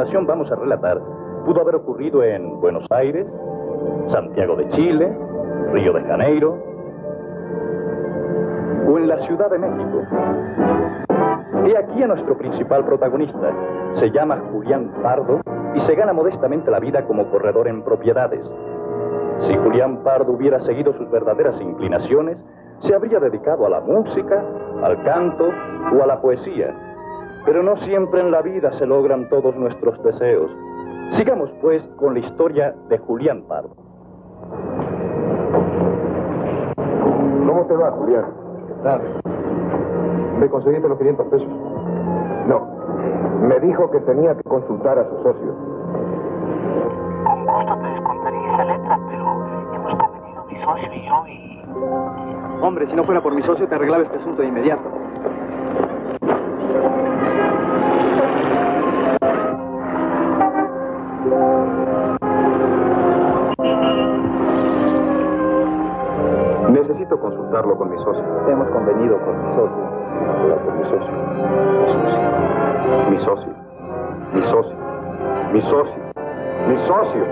continuación vamos a relatar pudo haber ocurrido en Buenos Aires, Santiago de Chile, Río de Janeiro o en la Ciudad de México. He aquí a nuestro principal protagonista. Se llama Julián Pardo y se gana modestamente la vida como corredor en propiedades. Si Julián Pardo hubiera seguido sus verdaderas inclinaciones, se habría dedicado a la música, al canto o a la poesía. Pero no siempre en la vida se logran todos nuestros deseos. Sigamos, pues, con la historia de Julián Pardo. ¿Cómo te va, Julián? ¿Qué tal? ¿Me conseguiste los 500 pesos? No. Me dijo que tenía que consultar a su socio. Con gusto te descontaría esa letra, pero hemos convenido mi socio y yo y... Hombre, si no fuera por mi socio, te arreglaba este asunto de inmediato. Necesito consultarlo con mi socio. Hemos convenido con mi socio. Con mi socio. Mi socio. Mi socio. Mi socio. Mi socio.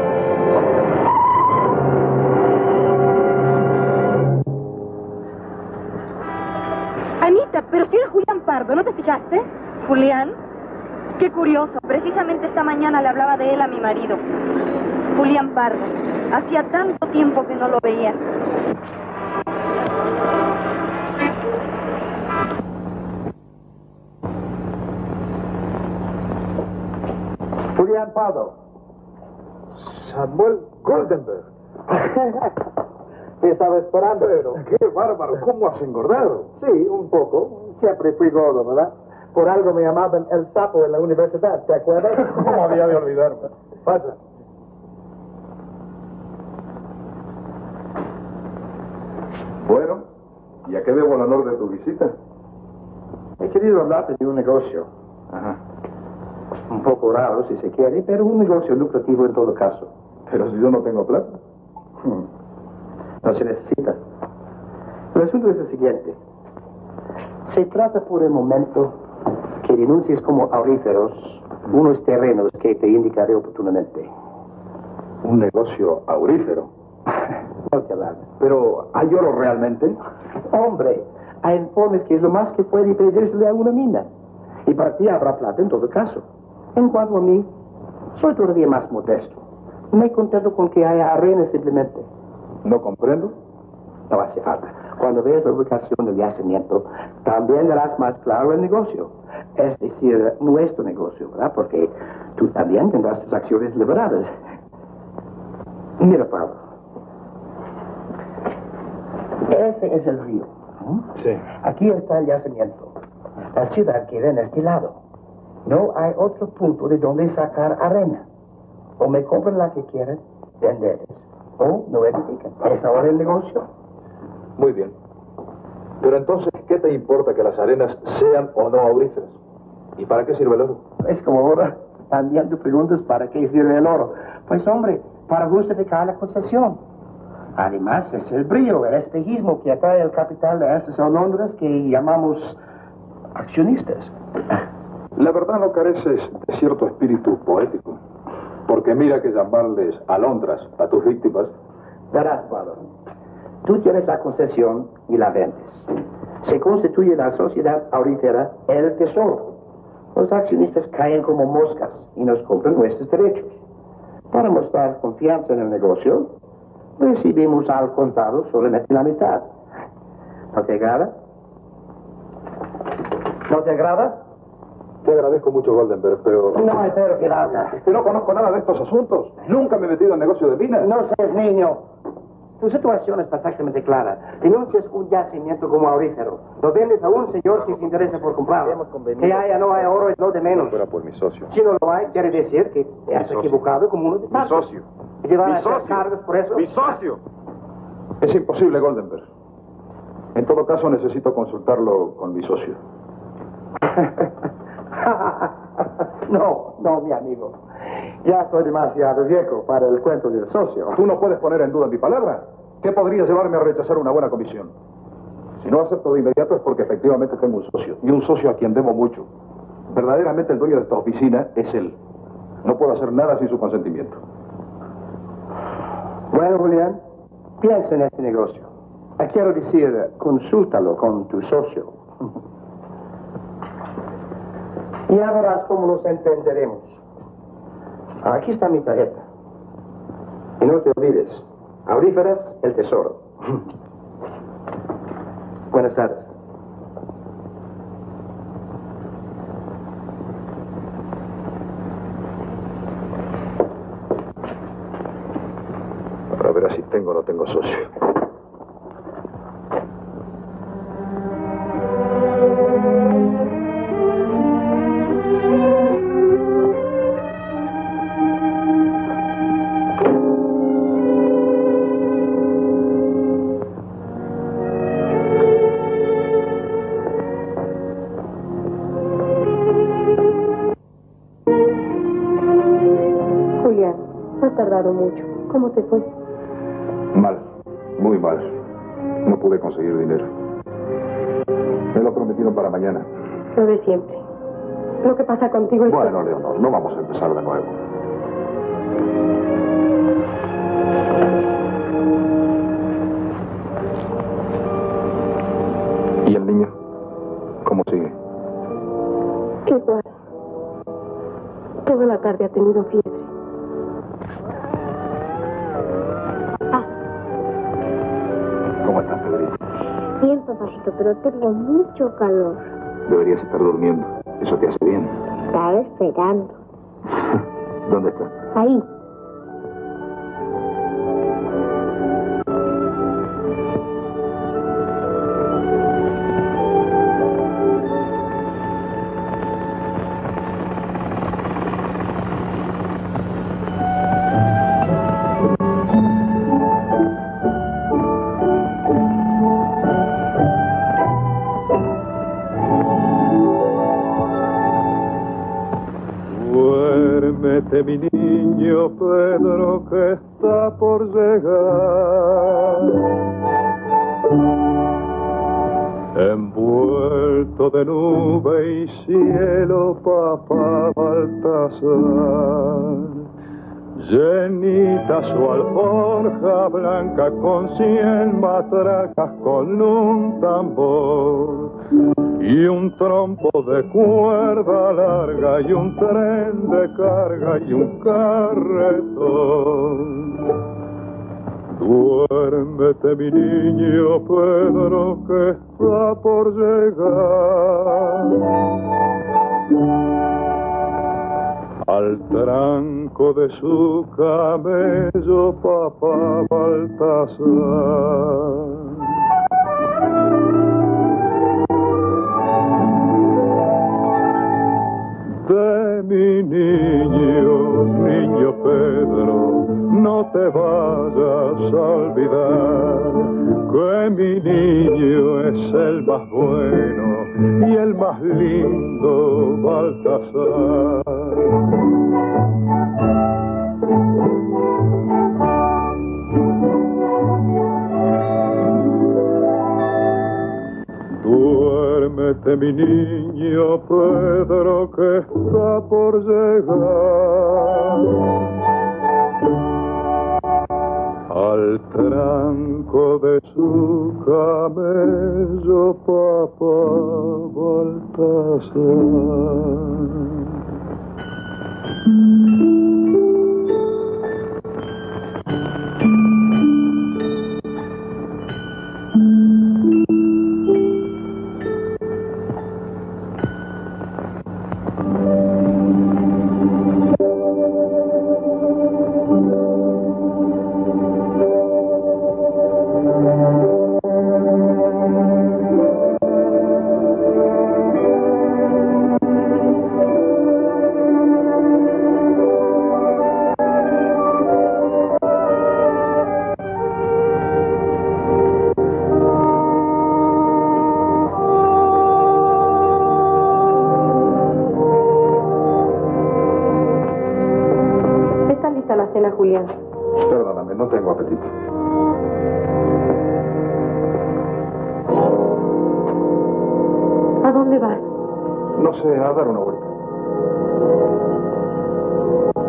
Anita, pero si era Julián Pardo, ¿no te fijaste? ¿Julián? Qué curioso. Precisamente esta mañana le hablaba de él a mi marido. Julián Pardo. Hacía tanto tiempo que no lo veía. Julián Pardo. Samuel Goldenberg. Te estaba esperando. Pero qué bárbaro, ¿cómo has engordado? Sí, un poco. Siempre fui gordo, ¿verdad? Por algo me llamaban el sapo en la universidad, ¿te acuerdas? ¿Cómo había de olvidarme? Pasa. Bueno, ¿y a qué debo el honor de tu visita? He querido hablarte de un negocio. Ajá. Un poco raro, si se quiere, pero un negocio lucrativo en todo caso. Pero si yo no tengo plata. No se necesita. El asunto es el siguiente. Se trata por el momento que denuncies como auríferos unos terrenos que te indicaré oportunamente. Un negocio aurífero. No te alarmes. Pero, ¿hay oro realmente? Hombre, hay informes que es lo más que puede pedirse a una mina. Y para ti habrá plata en todo caso. En cuanto a mí, soy todavía más modesto. Me contento con que haya arenas simplemente. No comprendo. No hace falta. Cuando veas la ubicación del yacimiento, también verás más claro el negocio. Es decir, nuestro negocio, ¿verdad? Porque tú también tendrás tus acciones liberadas. Mira, Pablo. Ese es el río. Sí. Aquí está el yacimiento. La ciudad queda en este lado. No hay otro punto de donde sacar arena. O me compran la que quieran, venderes. O no edifican. ¿Es ahora el negocio? Muy bien. Pero entonces, ¿qué te importa que las arenas sean o no auríferas? ¿Y para qué sirve el oro? Es como ahora, también tú preguntas para qué sirve el oro. Pues hombre, para justificar la concesión. Además, es el brillo, el espejismo que atrae el capital de estas alondras que llamamos accionistas. La verdad no careces de cierto espíritu poético. Porque mira que llamarles alondras a tus víctimas. Verás, Pablo, tú tienes la concesión y la vendes. Se constituye la sociedad aurífera el tesoro. Los accionistas caen como moscas y nos compran nuestros derechos. Para mostrar confianza en el negocio, recibimos al contado solamente la mitad. ¿No te agrada? ¿No te agrada? Te agradezco mucho, Goldenberg, pero... No espero que la haga. Es que no conozco nada de estos asuntos. Nunca me he metido en negocio de minas. No seas niño. Tu situación es perfectamente clara. Denuncias un yacimiento como aurífero. Lo vendes a un señor que se interesa por comprarlo. Que haya o no haya oro es lo de menos. No fuera por mi socio. Si no lo hay, quiere decir que te has equivocado como uno de Mi socio. ¿Y te van a Mi hacer socio. cargos por eso? ¡Mi socio! Es imposible, Goldenberg. En todo caso, necesito consultarlo con mi socio. No, mi amigo. Ya estoy demasiado viejo para el cuento del socio. Tú no puedes poner en duda mi palabra. ¿Qué podría llevarme a rechazar una buena comisión? Si no acepto de inmediato es porque efectivamente tengo un socio. Y un socio a quien debo mucho. Verdaderamente el dueño de esta oficina es él. No puedo hacer nada sin su consentimiento. Bueno, Julián, piensa en este negocio. Quiero decir, consúltalo con tu socio. Y ya verás cómo nos entenderemos. Aquí está mi tarjeta. Y no te olvides, Auríferas, el tesoro. Buenas tardes. Para ver si tengo o no tengo socio. Julián, has tardado mucho. ¿Cómo te fue? Mal, muy mal. No pude conseguir dinero. Me lo prometieron para mañana. Lo de siempre. Lo que pasa contigo es Bueno, Leonor, no vamos a empezar de nuevo. ¿Y el niño? ¿Cómo sigue? igual. Toda la tarde ha tenido fiebre. ¿Cómo estás, Pedrito? Bien, papacito, pero tengo mucho calor. Deberías estar durmiendo. Eso te hace bien. Estaba esperando. ¿Dónde está? Ahí. Duérmete, mi niño Pedro, que está por llegar. Envuelto de nube y cielo, papá Baltasar. Llenita su alforja blanca con 100 matracas, con un tambor y un trompo de cuerda larga y un tren de carga y un carretón. Duérmete, mi niño Pedro, que está por llegar al tranco de su camello, papá Baltasar. De mi niño Pedro, no te vayas a olvidar que mi niño es el más bueno y el más lindo Baltasar. Duérmete, mi niño Pedro, que está por llegar al tranco de su camello, papá Baltasar. Julián. Perdóname, no tengo apetito. ¿A dónde vas? No sé, a dar una vuelta.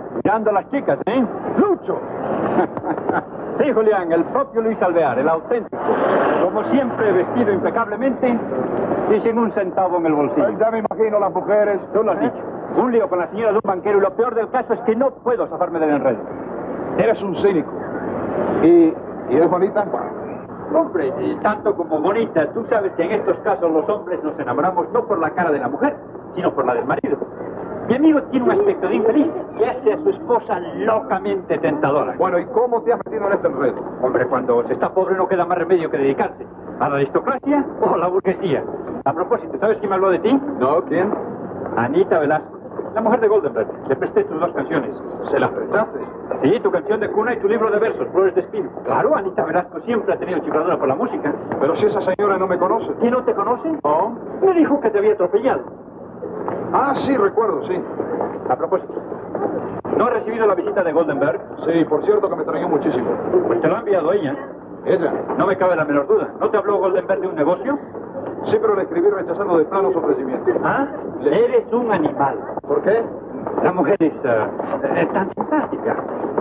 Mirando a las chicas, ¿eh? ¡Lucho! Sí, Julián, el propio Luis Alvear, el auténtico. Como siempre, vestido impecablemente y sin un centavo en el bolsillo. Ya me imagino las mujeres. Tú lo has dicho. Un lío con la señora de un banquero y lo peor del caso es que no puedo zafarme del enredo. Eres un cínico. ¿Y es bonita? Hombre, y tanto como bonita, tú sabes que en estos casos los hombres nos enamoramos no por la cara de la mujer, sino por la del marido. Mi amigo tiene un aspecto de infeliz y hace a su esposa locamente tentadora. Bueno, ¿y cómo te has metido en este enredo? Hombre, cuando se está pobre no queda más remedio que dedicarse a la aristocracia o a la burguesía. A propósito, ¿sabes quién me habló de ti? No, ¿quién? Anita Velasco, la mujer de Goldenberg. Le presté tus 2 canciones. ¿Se las prestaste? Sí, tu canción de cuna y tu libro de versos, Flores de Espino. Claro, Anita Velasco siempre ha tenido chifladora por la música. Pero si esa señora no me conoce. ¿Quién no te conoce? No. Me dijo que te había atropellado. Ah, sí, recuerdo, sí. A propósito, ¿no has recibido la visita de Goldenberg? Sí, por cierto que me extrañó muchísimo. Pues te lo ha enviado ella. ¿Ella? No me cabe la menor duda. ¿No te habló Goldenberg de un negocio? Sí, pero le escribí rechazando de plano su ofrecimiento. ¿Ah? Eres un animal. ¿Por qué? La mujer es tan simpática.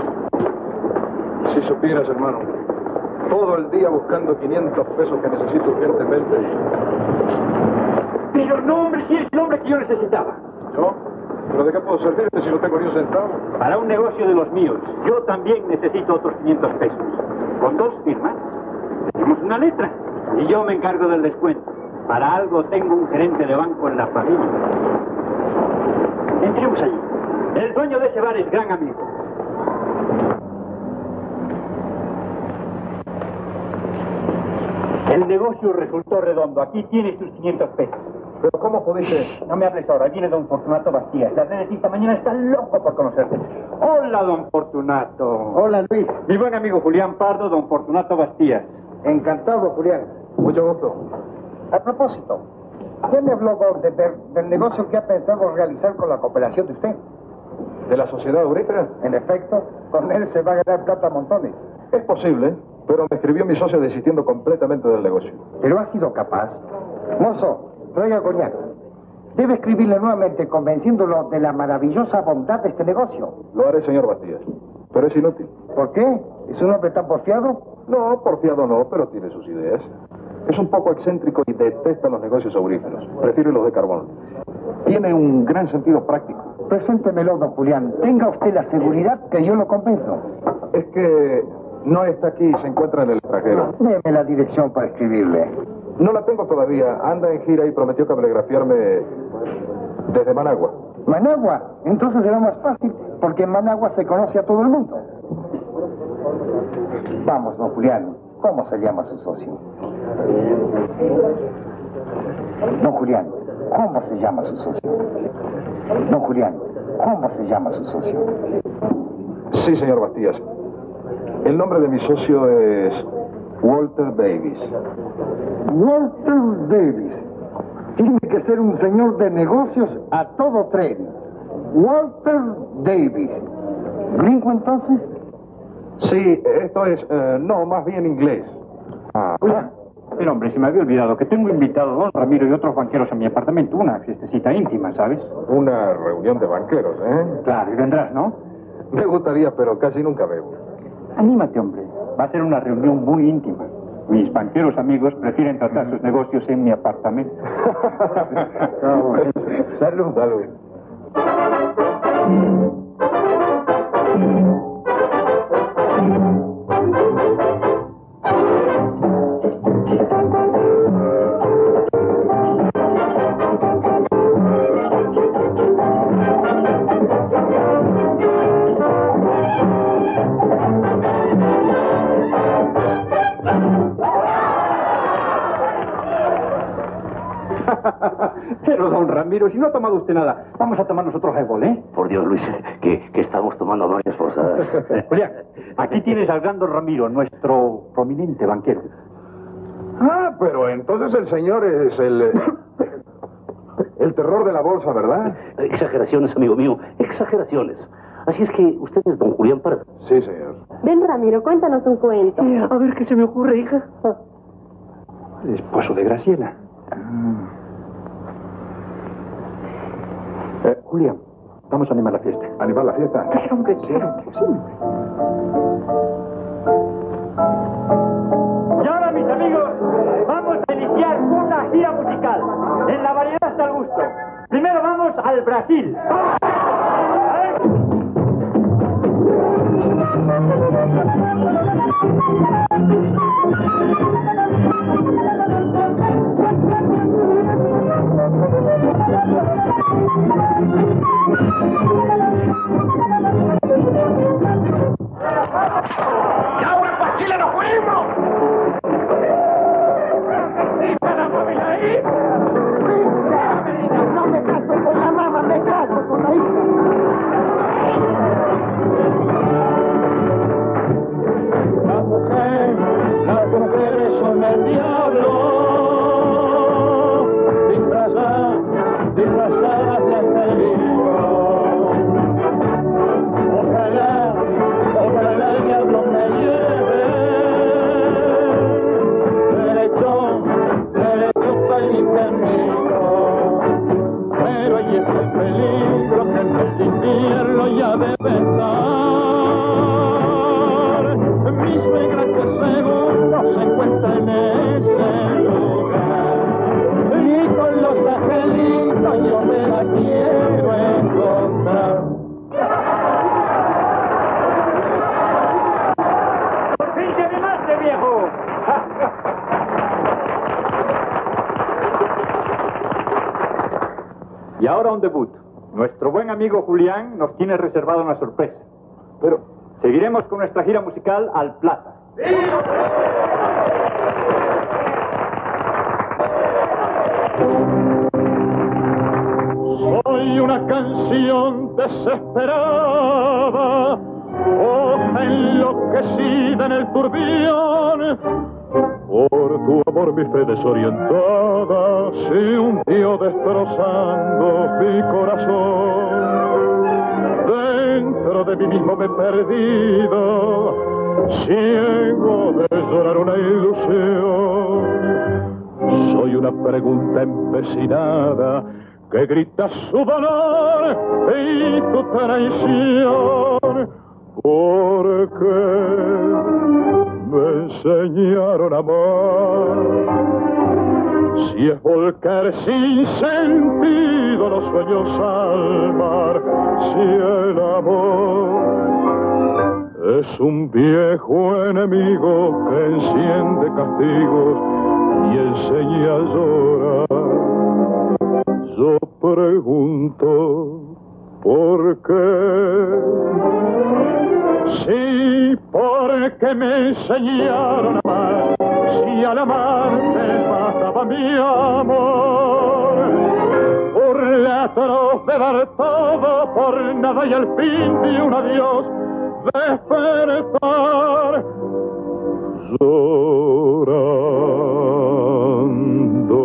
Si supieras, hermano. Todo el día buscando 500 pesos que necesito urgentemente. Pero no, hombre, si eres el hombre que yo necesitaba. ¿Yo? ¿Pero de qué puedo servirte si no tengo ni un centavo? Para un negocio de los míos, yo también necesito otros 500 pesos. Con 2 firmas, tenemos una letra. Y yo me encargo del descuento. Para algo tengo un gerente de banco en la familia. Entremos allí. El dueño de ese bar es gran amigo. El negocio resultó redondo. Aquí tienes tus 500 pesos. ¿Pero cómo pudiste...? No me hables ahora. Viene don Fortunato Bastías. La de esta mañana está loco por conocerte. Hola, don Fortunato. Hola, Luis. Mi buen amigo Julián Pardo, don Fortunato Bastías. Encantado, Julián. Mucho gusto. A propósito, ¿ya me habló Goldenberg del negocio que ha pensado realizar con la cooperación de usted? ¿De la sociedad aurífera? En efecto, con él se va a ganar plata a montones. Es posible, pero me escribió mi socio desistiendo completamente del negocio. ¿Pero ha sido capaz? Mozo, traiga coñac. Debe escribirle nuevamente convenciéndolo de la maravillosa bondad de este negocio. Lo haré, señor Bastías. Pero es inútil. ¿Por qué? ¿Es un hombre tan porfiado? No, porfiado no, pero tiene sus ideas. Es un poco excéntrico y detesta los negocios auríferos. Prefiere los de carbón. Tiene un gran sentido práctico. Preséntemelo, don Julián. Tenga usted la seguridad que yo lo convenzo. Es que no está aquí, se encuentra en el extranjero. Deme la dirección para escribirle. No la tengo todavía. Anda en gira y prometió cablegrafiarme desde Managua. ¿Managua? Entonces será más fácil, porque en Managua se conoce a todo el mundo. Vamos, don Julián. ¿Cómo se llama su socio? Don Julián, ¿cómo se llama su socio? Don Julián, ¿cómo se llama su socio? Sí, señor Bastías. El nombre de mi socio es Walter Davis. Walter Davis. Tiene que ser un señor de negocios a todo tren. Walter Davis. ¿Gringo entonces? Sí, esto es... no, más bien inglés. Julián. Pero hombre, se me había olvidado que tengo invitado a don Ramiro y otros banqueros en mi apartamento. Una fiestecita íntima, ¿sabes? Una reunión de banqueros, ¿eh? Claro, y vendrás, ¿no? Me gustaría, pero casi nunca bebo. Anímate, hombre. Va a ser una reunión muy íntima. Mis banqueros amigos prefieren tratar sus negocios en mi apartamento. Salud. Salud. Pero, don Ramiro, si no ha tomado usted nada, vamos a tomar nosotros highball, ¿eh? Por Dios, Luis, que estamos tomando varias forzadas. Julián, aquí tienes al gran don Ramiro, nuestro prominente banquero. Ah, pero entonces el señor es el terror de la bolsa, ¿verdad? Exageraciones, amigo mío, exageraciones. Así es que usted es don Julián Pardo. Sí, señor. Ven, Ramiro, cuéntanos un cuento. A ver qué se me ocurre, hija. El esposo de Graciela. Julián, Vamos a animar la fiesta. ¿Animar la fiesta? Claro, hombre, claro. Sí. Y ahora, mis amigos, vamos a iniciar una gira musical. En la variedad está el gusto. Primero vamos al Brasil. ¡Y ahora para Chile nos fuimos! ¡Y para mover ahí! No me caso con la mamá, me caso con la hija. Las mujeres son el diablo, disfrazadas de peligro. Ojalá el diablo me lleve derecho para el infierno. Pero ahí está el peligro que en el infierno ya debe estar. Mi suegra que seguro se encuentra en ese lugar. Y con los angelitos yo me la quiero encontrar. ¡Por fin te animaste, viejo! Y ahora un debut. Nuestro buen amigo Julián nos tiene reservado una sorpresa. Pero seguiremos con nuestra gira musical al Plata. Soy una canción desesperada, hoja enloquecida en el turbión. Por tu amor mi fe desorientada se hundió destrozando mi corazón. Dentro de mí mismo me he perdido, ciego de llorar una ilusión. Soy una pregunta empecinada que grita su dolor y tu traición. ¿Por qué me enseñaron a amar? Si es volcar sin sentido los sueños al mar, si el amor es un viejo enemigo que enciende castigos y enseña a llorar. Yo pregunto, ¿por qué? Sí, porque me enseñaron a amar. Si al amarte mataba mi amor, por la atroz de dar todo por nada y al fin de un adiós despertar llorando.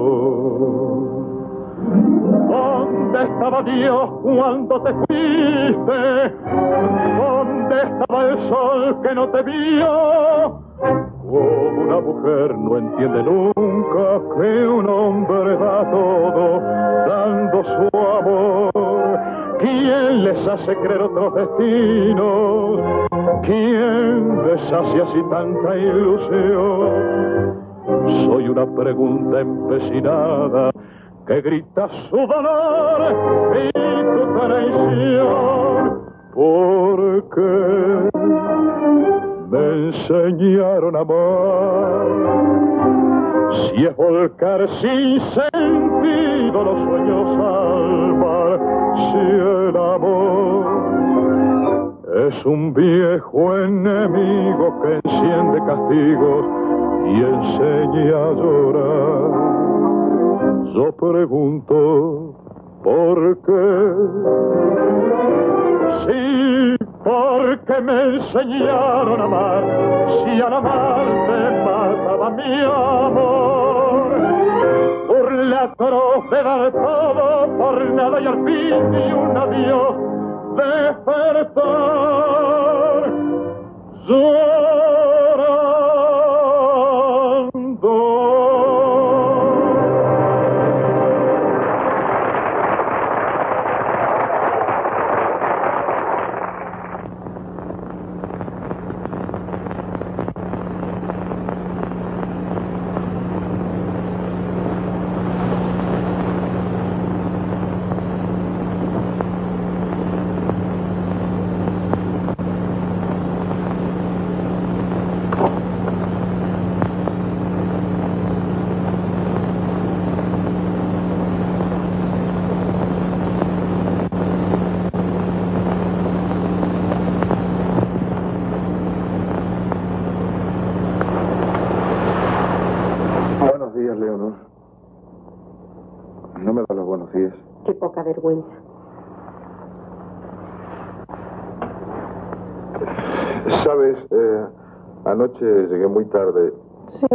¿Dónde estaba Dios cuando te fuiste? ¿Dónde estaba el sol que no te vio? Como una mujer no entiende nunca que un hombre da todo dando su amor. ¿Quién les hace creer otros destinos? ¿Quién les hace así tanta ilusión? Soy una pregunta empecinada que grita su dolor y tu traición. ¿Por qué me enseñaron a amar? Si es volcar sin sentido los sueños al mar, si el amor es un viejo enemigo que enciende castigos y enseña a llorar. Yo pregunto, ¿por qué? Sí, porque me enseñaron a amar. Si al amarte mataba mi amor, por la atroz de dar todo por nada y al fin de un adiós despertar llorando. días. Qué poca vergüenza. Sabes, anoche llegué muy tarde. Sí.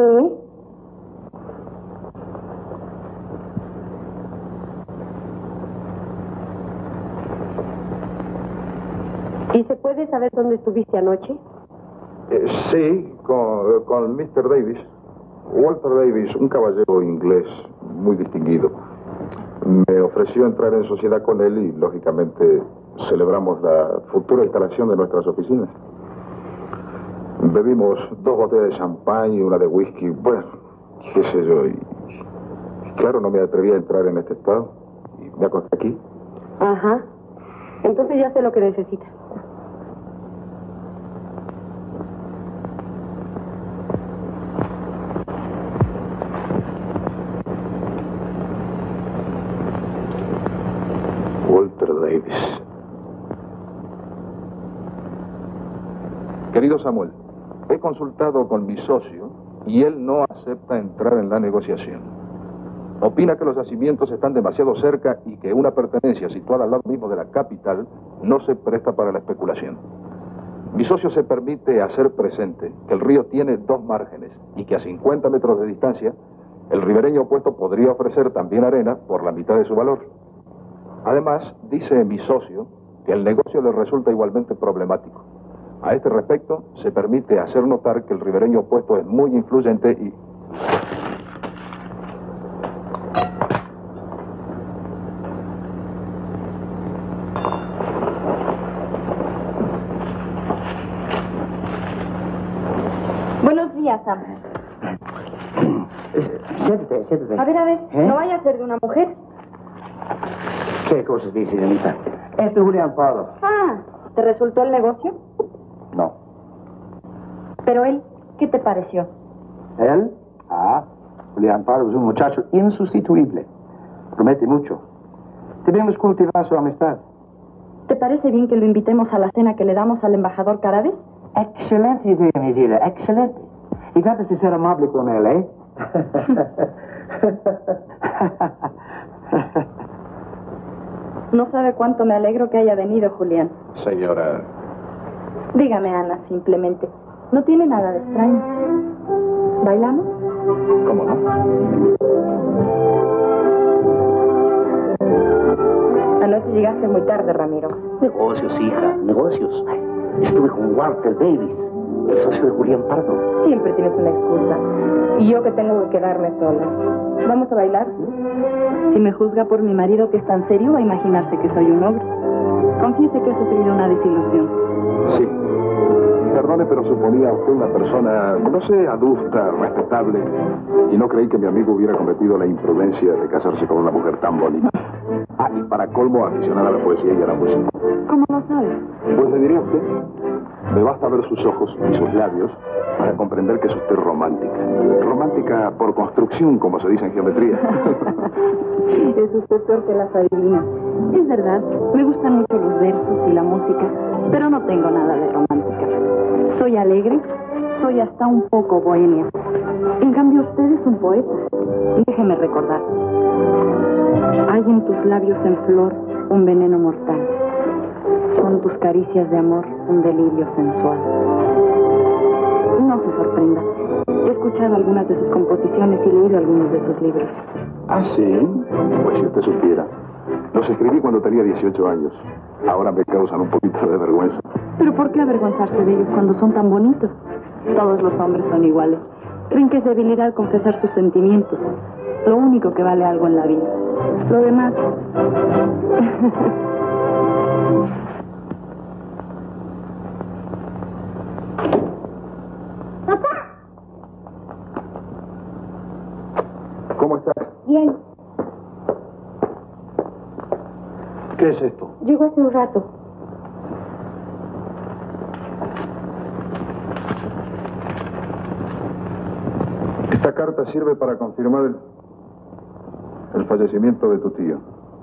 ¿Y se puede saber dónde estuviste anoche? Sí, con Mr. Davis. Walter Davis, un caballero inglés muy distinguido. Me ofreció entrar en sociedad con él y, lógicamente, celebramos la futura instalación de nuestras oficinas. Bebimos 2 botellas de champán y una de whisky. Bueno, qué sé yo. Y claro, no me atreví a entrar en este estado. Y me acosté aquí. Ajá. Entonces ya sé lo que necesitas. Walter Davis. Querido Samuel, he consultado con mi socio y él no acepta entrar en la negociación. Opina que los yacimientos están demasiado cerca y que una pertenencia situada al lado mismo de la capital no se presta para la especulación. Mi socio se permite hacer presente que el río tiene 2 márgenes y que a 50 metros de distancia el ribereño opuesto podría ofrecer también arena por la mitad de su valor. Además, dice mi socio que el negocio le resulta igualmente problemático. A este respecto, se permite hacer notar que el ribereño opuesto es muy influyente y... Buenos días, Sam. Siéntate, siéntate. A ver, no vaya a ser de una mujer. ¿Qué cosas dice, señorita? Este es Julián Pardo. Ah, ¿te resultó el negocio? No. Pero él, ¿qué te pareció? ¿Él? Julián Pardo es un muchacho insustituible. Promete mucho. Debemos cultivar su amistad. ¿Te parece bien que lo invitemos a la cena que le damos al embajador Caraves? Excelente idea, mi vida, excelente. Y tratas de ser amable con él, ¿eh? No sabe cuánto me alegro que haya venido, Julián. Señora... Dígame, Ana, simplemente. No tiene nada de extraño. ¿Bailamos? ¿Cómo no? Anoche llegaste muy tarde, Ramiro. Negocios, hija, negocios. Estuve con Walter Davis, el socio de Julián Pardo. Siempre tienes una excusa. Y yo que tengo que quedarme sola. ¿Vamos a bailar? Si me juzga por mi marido que es tan serio, va a imaginarse que soy un ogro. Confiese que ha sufrido una desilusión. Sí. Perdone, pero suponía usted una persona, no sé, adulta, respetable. Y no creí que mi amigo hubiera cometido la imprudencia de casarse con una mujer tan bonita. Y para colmo, aficionada a la poesía y a la música. ¿Cómo lo sabes? Pues le diría a usted, me basta ver sus ojos y sus labios para comprender que es usted romántica. Romántica por construcción, como se dice en geometría. Es usted peor que las adivinas. Es verdad, me gustan mucho los versos y la música, pero no tengo nada de romántica. Soy alegre, soy hasta un poco bohemia. En cambio, usted es un poeta. Déjeme recordar. Hay en tus labios en flor un veneno mortal. Son tus caricias de amor un delirio sensual. No se sorprenda. He escuchado algunas de sus composiciones y leído algunos de sus libros. ¿Ah, sí? Pues si usted supiera. Los escribí cuando tenía 18 años. Ahora me causan un poquito de vergüenza. ¿Pero por qué avergonzarse de ellos cuando son tan bonitos? Todos los hombres son iguales. Creen que es debilidad confesar sus sentimientos. Lo único que vale algo en la vida. Lo demás... ¿Cómo estás? Bien. ¿Qué es esto? Llegó hace un rato. Esta carta sirve para confirmar el fallecimiento de tu tío.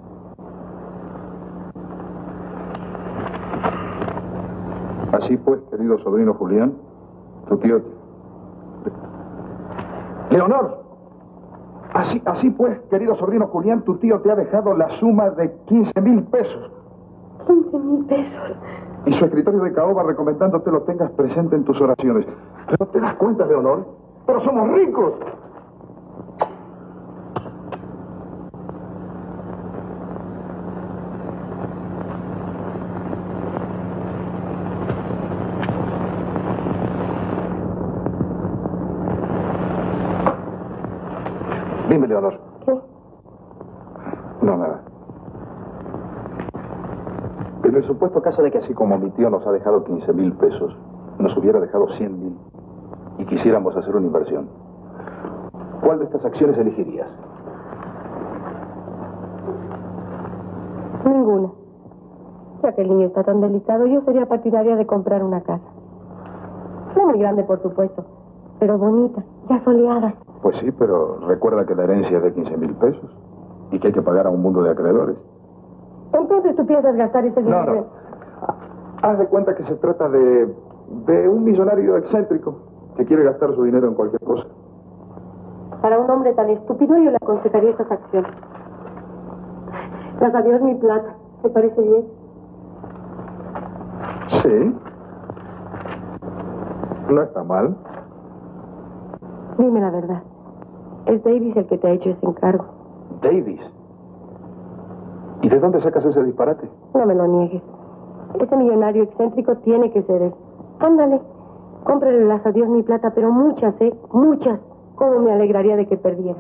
Así pues, querido sobrino Julián, tu tío... ¡Leonor! Así Así pues, querido sobrino Julián, tu tío te ha dejado la suma de 15,000 pesos. 15,000 pesos. Y su escritorio de caoba recomendándote lo tengas presente en tus oraciones. ¿Pero te das cuenta, Leonor? ¡Pero somos ricos! Dime, Leonor. ¿Qué? No, nada. En el supuesto caso de que así como mi tío nos ha dejado 15,000 pesos, nos hubiera dejado 100,000 y quisiéramos hacer una inversión, ¿cuál de estas acciones elegirías? Ninguna. Ya que el niño está tan delicado, yo sería partidaria de comprar una casa. No muy grande, por supuesto, pero bonita, ya soleada. Pues sí, pero recuerda que la herencia es de 15,000 pesos y que hay que pagar a un mundo de acreedores. Entonces tú piensas gastar ese dinero. No. Haz de cuenta que se trata de un millonario excéntrico que quiere gastar su dinero en cualquier cosa. Para un hombre tan estúpido yo le aconsejaría estas acciones. Las adiós mi plata. ¿Te parece bien? Sí. No está mal. Dime la verdad. Es Davis el que te ha hecho ese encargo. ¿Davis? ¿Y de dónde sacas ese disparate? No me lo niegues. Ese millonario excéntrico tiene que ser él. Ándale, cómprale las adiós mi plata, pero muchas, muchas. ¿Cómo me alegraría de que perdiera?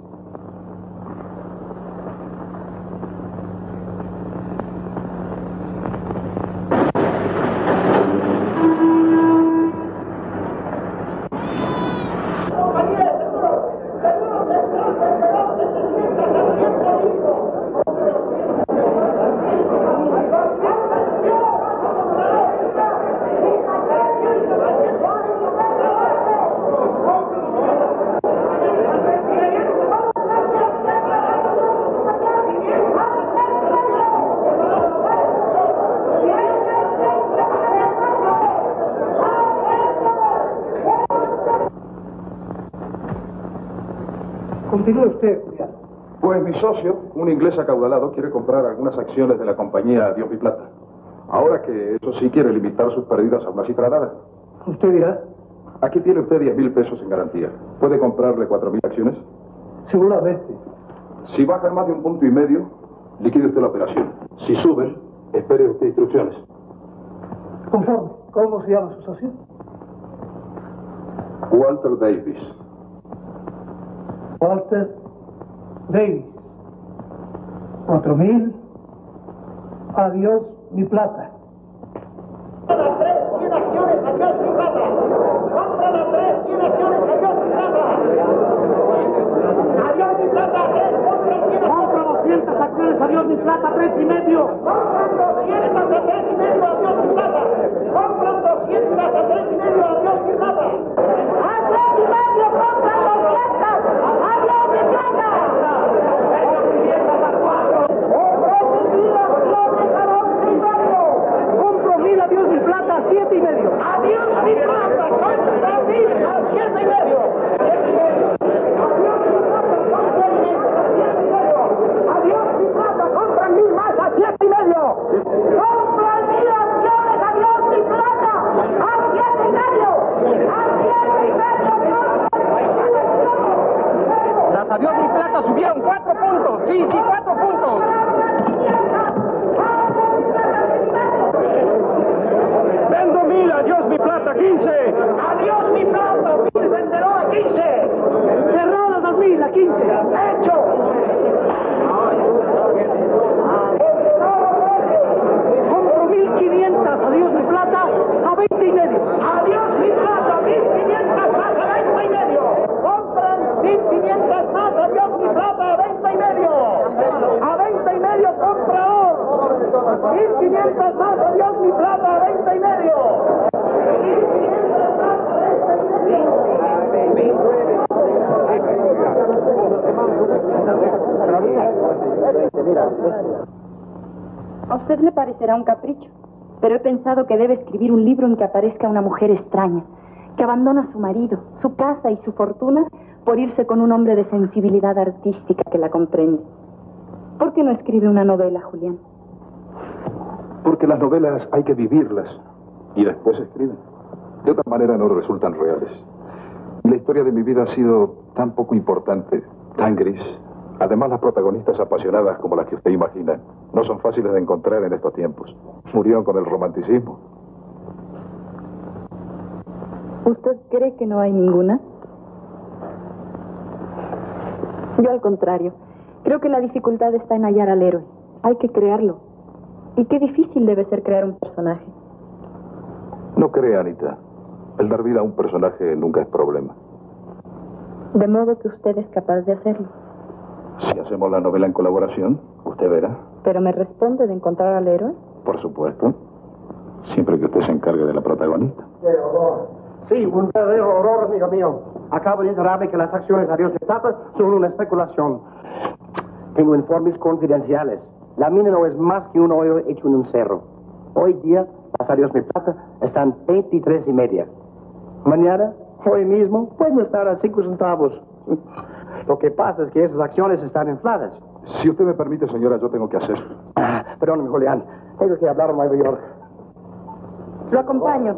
Continúe usted, Julián. Pues mi socio, un inglés acaudalado, quiere comprar algunas acciones de la compañía Dios mi Plata. Ahora que eso sí quiere limitar sus pérdidas a una cifra nada. ¿Usted dirá? Aquí tiene usted 10,000 pesos en garantía. ¿Puede comprarle 4,000 acciones? Seguramente. Si bajan más de 1,5 puntos, liquide usted la operación. Si suben, espere usted instrucciones. Conforme. ¿Cómo se llama su socio? Walter Davis. Walter Davis. 4,000. Adiós mi plata. Compra 3, 100 acciones, adiós mi plata. Compra 3, 100 acciones, adiós mi plata. Adiós mi plata, 3, compra 100. Compra 200 acciones, adiós mi plata, 3,5. Compran 200 a 3,5, adiós mi plata. Compran 200 a 3,5, adiós mi plata. A 3,5 compran 200, adiós mi plata. Compro 1,000 adiós mi plata a 7,5. Adiós mi plata, compra 1,000 a 7,5. Adiós mi plata, compra 1,000 más a 7,5. Compra 1,000 acciones, adiós mi plata a 7,5. A 7,5. Las adiós mi plata subieron 4 puntos. Sí, 4 puntos. Vendo 1,000, adiós mi plata, 15. Adiós mi plata, 1,000 venderó a 15. Cerrado 2,000 a 15. Hecho. Compro 1,500, adiós mi plata, a 20,5. Adiós mi plata, 1,500 más a 20,5. Compran 1,500 más, adiós mi plata, a 20,5. A 20,5 comprador. 1,500 más, adiós mi plata, a 20,5. A usted le parecerá un capricho, pero he pensado que debe escribir un libro en que aparezca una mujer extraña, que abandona a su marido, su casa y su fortuna por irse con un hombre de sensibilidad artística que la comprende. ¿Por qué no escribe una novela, Julián? Porque las novelas hay que vivirlas y después se escriben. De otra manera no resultan reales. Y la historia de mi vida ha sido tan poco importante, tan gris. Además, las protagonistas apasionadas como las que usted imagina no son fáciles de encontrar en estos tiempos. Murieron con el romanticismo. ¿Usted cree que no hay ninguna? Yo al contrario. Creo que la dificultad está en hallar al héroe. Hay que crearlo. Y qué difícil debe ser crear un personaje. No crea, Anita. El dar vida a un personaje nunca es problema. De modo que usted es capaz de hacerlo. Si hacemos la novela en colaboración, usted verá. ¿Pero me responde de encontrar al héroe? Por supuesto. Siempre que usted se encargue de la protagonista. ¡Qué horror! Sí, un verdadero horror, amigo mío. Acabo de enterarme que las acciones Adiós mi plata son una especulación. Tengo informes confidenciales. La mina no es más que un hoyo hecho en un cerro. Hoy día, las Adiós mi plata están 23.5. Mañana, hoy mismo, pueden estar a 5 centavos. Lo que pasa es que esas acciones están infladas. Si usted me permite, señora, yo tengo que hacer. Perdóname, Julián. Tengo que hablar a Nueva York. Lo acompaño.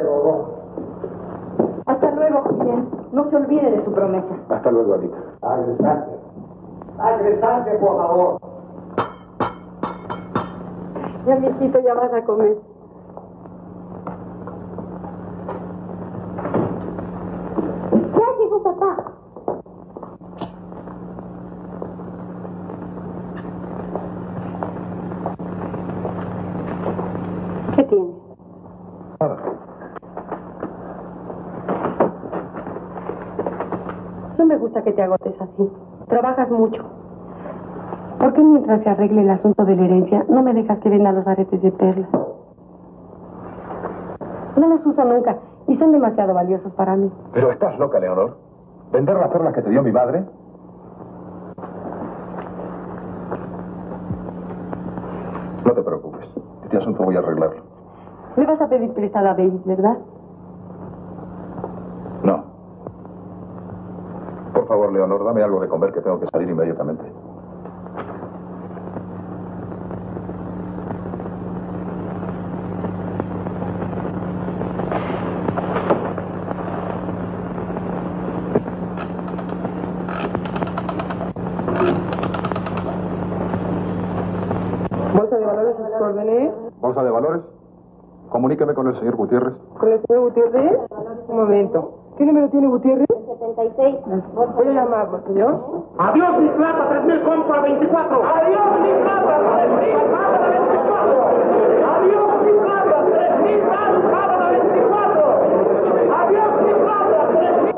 Hasta luego, Julián. No se olvide de su promesa. Hasta luego, Anita. Agresante, por favor. Ya, mijito, ya vas a comer. Ya llegó papá. ¿Qué tienes? Nada. No me gusta que te agotes así. Trabajas mucho. ¿Por qué mientras se arregle el asunto de la herencia no me dejas que venda los aretes de perlas? No los uso nunca y son demasiado valiosos para mí. Pero estás loca, Leonor. ¿Vender las perlas que te dio mi madre? No te preocupes. Este asunto voy a arreglarlo. Le vas a pedir prestada a Baby, ¿verdad? No. Por favor, Leonor, dame algo de comer que tengo que salir inmediatamente. ¿Bolsa de valores, señor Benet? ¿Bolsa de valores? Comuníqueme con el señor Gutiérrez. ¿Con el señor Gutiérrez? Un momento. ¿Qué número tiene Gutiérrez? 76. Voy a llamarlo, señor. Adiós mi plata, 3.000 compra 24. Adiós mi plata, 3.000 paga 24. Adiós mi plata, 3.000 paga 24. Adiós mi plata, 3.000.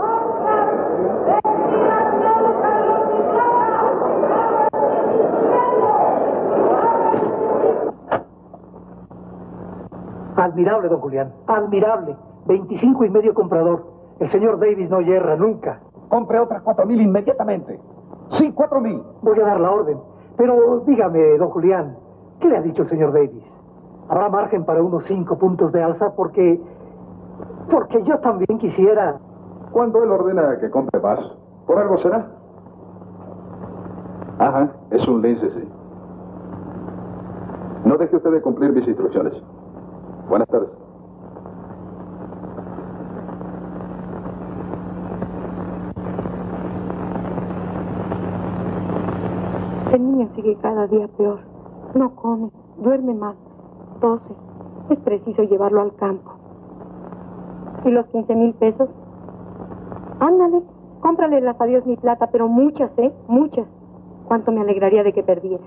Admirable, don Julián. Admirable. 25.5 comprador. El señor Davis no yerra nunca. Compre otras 4.000 inmediatamente. Sí, 4.000. Voy a dar la orden. Pero dígame, don Julián, ¿qué le ha dicho el señor Davis? ¿Habrá margen para unos 5 puntos de alza? Porque yo también quisiera... Cuando él ordena que compre más, ¿por algo será? Ajá, es un lince, sí. No deje usted de cumplir mis instrucciones. Buenas tardes. El niño sigue cada día peor. No come, duerme mal, tose. Es preciso llevarlo al campo. ¿Y los 15,000 pesos? Ándale, cómprale las Adiós mi plata, pero muchas, muchas. Cuánto me alegraría de que perdiera.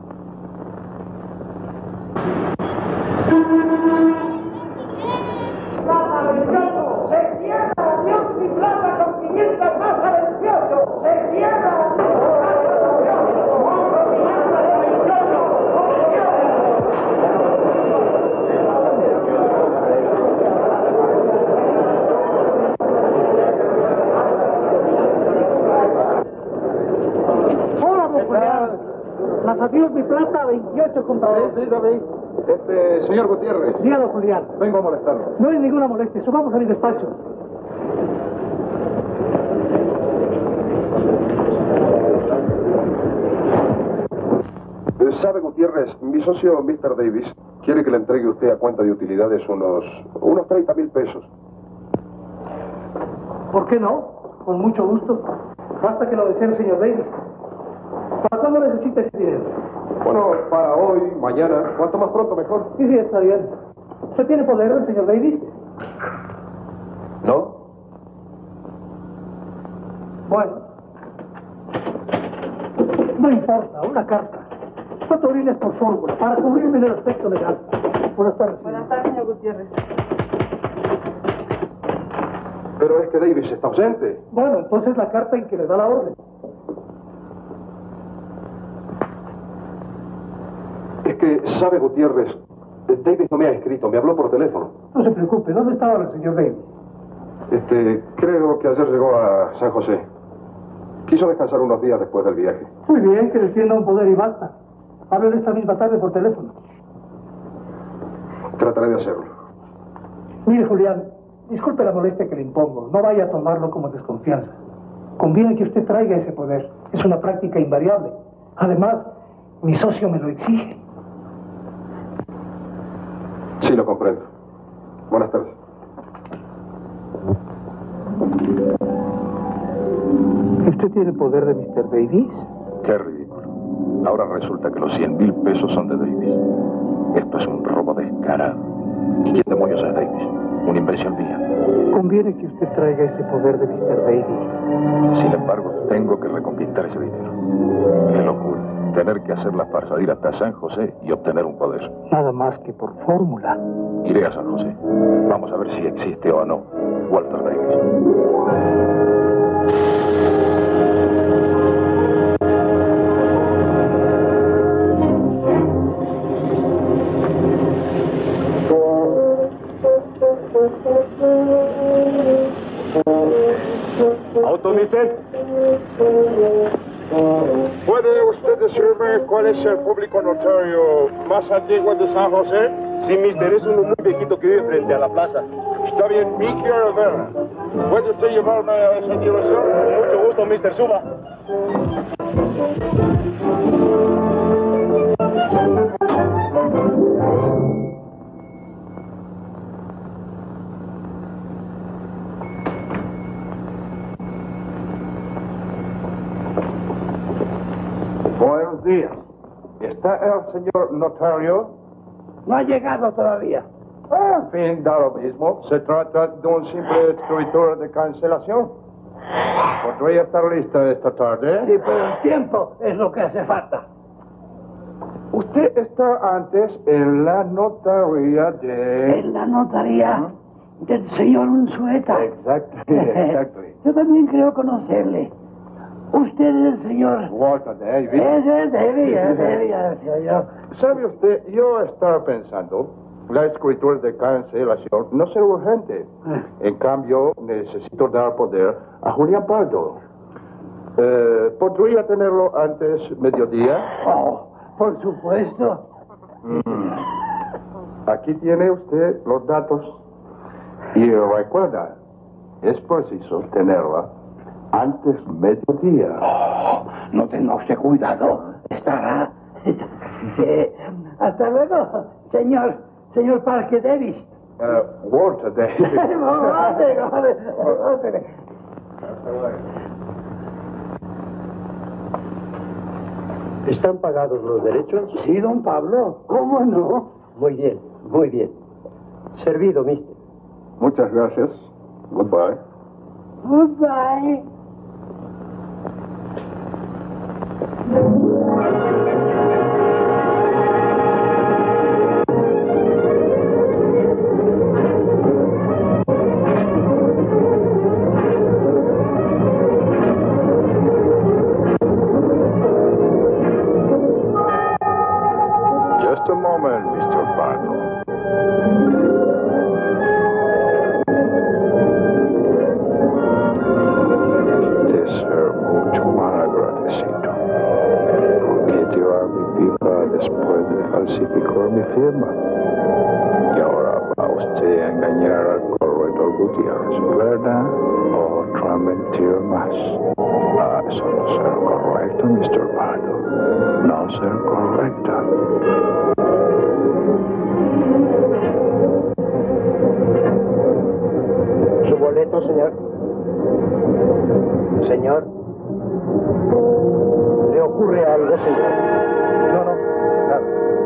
¡Se cierra! ¡Adiós mi plata con 500 más a 28! ¡Se cierra! Las Adiós mi plata, 28 compradores. Sí, David. Señor Gutiérrez. Dígalo, Julián. Vengo a molestarlo. No hay ninguna molestia. Subamos a mi despacho. Sabe, Gutiérrez, mi socio, Mr. Davis, quiere que le entregue usted a cuenta de utilidades unos 30,000 pesos. ¿Por qué no? Con mucho gusto. Basta que lo desee el señor Davis. ¿Para cuándo necesita ese dinero? Bueno, para hoy, mañana, cuanto más pronto mejor. Sí, está bien. ¿Usted tiene poder, el señor Davis? ¿No? Bueno. No importa, una carta. 4 abriles por fórmula, para cubrirme en el aspecto legal. Buenas tardes. Buenas tardes, señor Gutiérrez. Pero es que Davis está ausente. Bueno, entonces la carta en que le da la orden. Es que, sabe, Gutiérrez, Davis no me ha escrito, me habló por teléfono. No se preocupe, ¿dónde estaba el señor Davis? Creo que ayer llegó a San José. Quiso descansar unos días después del viaje. Muy bien, que defienda un poder y basta. Háblele esta misma tarde por teléfono. Trataré de hacerlo. Mire, Julián, disculpe la molestia que le impongo. No vaya a tomarlo como desconfianza. Conviene que usted traiga ese poder. Es una práctica invariable. Además, mi socio me lo exige. Sí, lo comprendo. Buenas tardes. ¿Usted tiene el poder de Mr. Davis? Qué ridículo. Ahora resulta que los 100,000 pesos son de Davis. Esto es un robo descarado. ¿Y quién demonios es Davis? Una invención mía. Conviene que usted traiga ese poder de Mr. Davis. Sin embargo, tengo que reconquistar ese dinero. Qué locura. Tener que hacer la farsa de ir hasta San José y obtener un poder. Nada más que por fórmula. Iré a San José. Vamos a ver si existe o no Walter Davis. ¿Automite? ¿Puede usted decirme cuál es el público notario más antiguo de San José? Sí, mister, es uno muy viejito que vive frente a la plaza. Está bien, Mickey Rivera. ¿Puede usted llevarme a esa dirección? Con mucho gusto, mister, suba. Buenos días. ¿Está el señor notario? No ha llegado todavía. En fin, da lo mismo. Se trata de un simple escritura de cancelación. ¿Podría estar lista esta tarde? Sí, pero el tiempo es lo que hace falta. Usted está antes en la notaría de... En la notaría del señor Unzueta. Exacto. Yo también creo conocerle. Usted es el señor... Walter Davis. Ese es Davis, yo. ¿Sabe usted? Yo estaba pensando, la escritura de cancelación no será urgente. En cambio, necesito dar poder a Julián Pardo. ¿Podría tenerlo antes mediodía? Oh, por supuesto. Aquí tiene usted los datos. Y recuerda, es preciso tenerla antes mediodía. Oh, no tenga usted cuidado. Estará... hasta luego, señor Parker Davis. Walter Davis. ¿Están pagados los derechos? Sí, don Pablo. ¿Cómo no? Muy bien, muy bien. Servido, mister. Muchas gracias. Goodbye. Goodbye. Just a moment, Mr. Pardo. De ser mucho más agradecido. Porque llevar mi pipa después de falsificar mi firma. Y ahora va usted a engañar al corredor Gutiérrez, ¿verdad? Otra mentira más. Eso no será correcto, Mr. Pardo. No será correcto. momento, señor. Señor. ¿Le ocurre algo, señor? No, nada.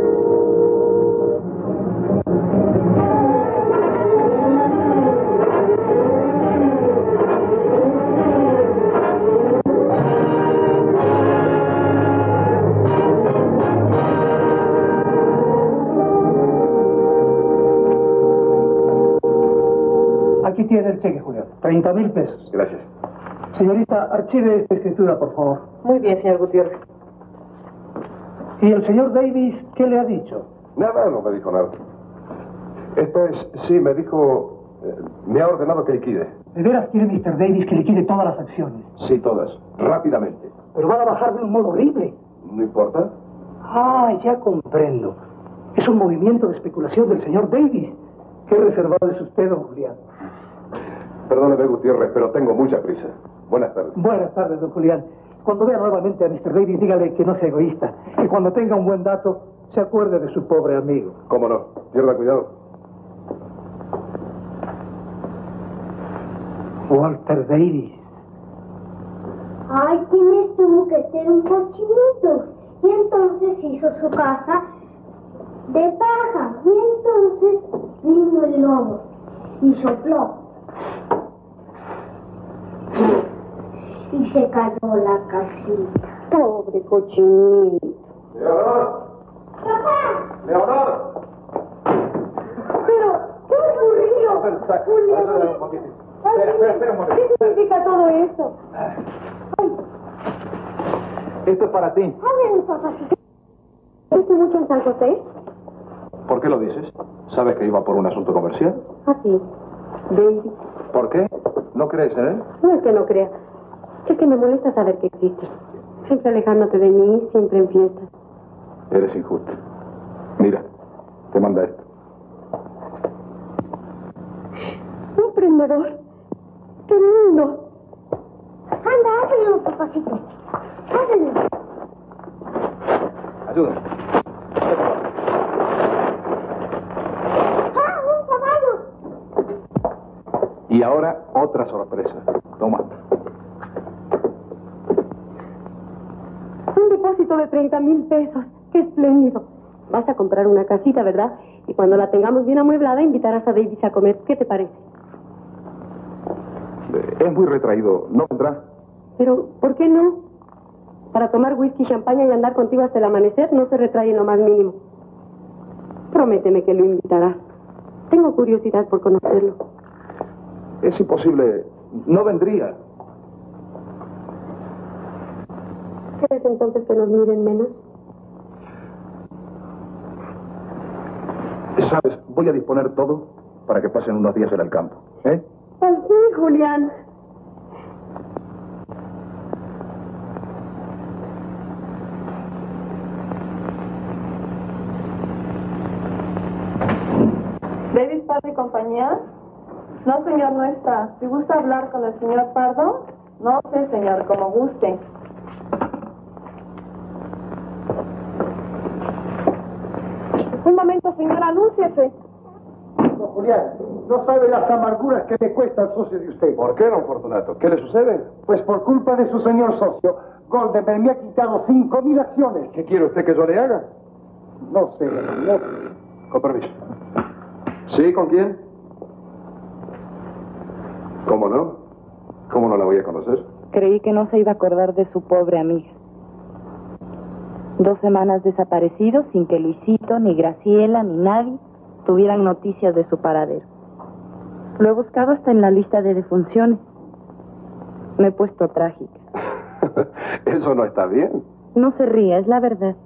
Aquí tiene el cheque, Julián. 30,000 pesos. Gracias. Señorita, archive esta escritura, por favor. Muy bien, señor Gutiérrez. ¿Y el señor Davis qué le ha dicho? Nada, no me dijo nada. Esto es, sí, me dijo, me ha ordenado que liquide. ¿De veras quiere Mr. Davis que liquide todas las acciones? Sí, todas, rápidamente. Pero van a bajar de un modo horrible. ¿No importa? Ah, ya comprendo. Es un movimiento de especulación del señor Davis. Qué reservado es usted, don Julián. Perdóneme, Gutiérrez, pero tengo mucha prisa. Buenas tardes. Buenas tardes, don Julián. Cuando vea nuevamente a Mr. Davis, dígale que no sea egoísta. Que cuando tenga un buen dato, se acuerde de su pobre amigo. ¿Cómo no? Pierda cuidado. Walter Davis. Ay, tienes tuvo que ser un cochinito. Y entonces hizo su casa de paja. Y entonces vino el lobo y sopló. Y se cayó la casita. Pobre cochinito. ¡Leonor! ¡Papá! ¡Leonor! Pero, ¿qué ocurrió? Ayúdame un poquito. Espera un momento. ¿Qué significa todo esto? Esto es para ti. Ábrelo, papá. ¿Viste mucho en San José? ¿Por qué lo dices? ¿Sabes que iba por un asunto comercial? Ah, sí. David. ¿Por qué? ¿No crees en él? No es que no crea. Es que me molesta saber que existes. Siempre alejándote de mí, siempre en fiestas. Eres injusto. Mira, te manda esto. Un prendedor. ¡Qué lindo! Anda, ábrelo, papacito. Ábrelo. Ayúdame. ¡Ah, un caballo! Y ahora otra sorpresa. Toma. Un depósito de 30,000 pesos. ¡Qué espléndido! Vas a comprar una casita, ¿verdad? Y cuando la tengamos bien amueblada, invitarás a Davis a comer. ¿Qué te parece? Es muy retraído. ¿No vendrá? Pero, ¿por qué no? Para tomar whisky y champaña y andar contigo hasta el amanecer no se retrae en lo más mínimo. Prométeme que lo invitarás. Tengo curiosidad por conocerlo. Es imposible. No vendría. ¿Crees entonces que nos miren menos? Sabes, voy a disponer todo para que pasen unos días en el campo. ¿Eh? Al fin, Julián. ¿Davis Pardo y compañía? No, señor, no está. Si gusta hablar con el señor Pardo, no sé, señor, como guste. Un momento, señor, anúnciese. Don Julián, no sabe las amarguras que le cuesta al socio de usted. ¿Por qué, don Fortunato? ¿Qué le sucede? Pues por culpa de su señor socio, Goldenberg me ha quitado 5,000 acciones. ¿Qué quiere usted que yo le haga? No sé, no sé. Con permiso. ¿Sí? ¿Con quién? ¿Cómo no? ¿Cómo no la voy a conocer? Creí que no se iba a acordar de su pobre amiga. 2 semanas desaparecido sin que Luisito, ni Graciela, ni nadie tuvieran noticias de su paradero. Lo he buscado hasta en la lista de defunciones. Me he puesto trágica. Eso no está bien. No se ría, es la verdad.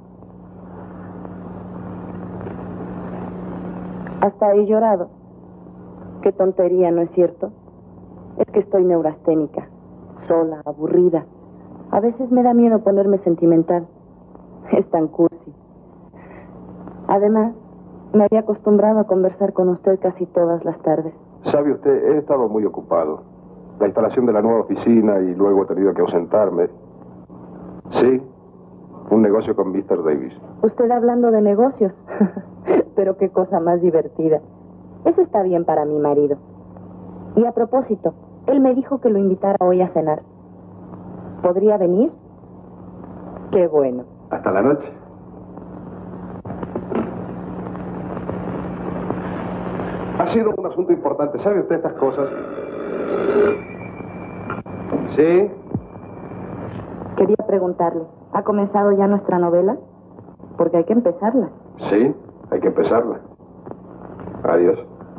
Hasta he llorado. Qué tontería, ¿no es cierto? Es que estoy neurasténica, sola, aburrida. A veces me da miedo ponerme sentimental. Es tan cursi. Además, me había acostumbrado a conversar con usted casi todas las tardes. Sabe usted, he estado muy ocupado. La instalación de la nueva oficina y luego he tenido que ausentarme. Sí, un negocio con Mr. Davis. Usted hablando de negocios. Pero qué cosa más divertida. Eso está bien para mi marido. Y a propósito, Él me dijo que lo invitara hoy a cenar. ¿Podría venir? Qué bueno. Hasta la noche. Ha sido un asunto importante. ¿Sabe usted estas cosas? Sí. Quería preguntarle, ¿ha comenzado ya nuestra novela? Porque hay que empezarla. Sí, hay que empezarla. Adiós.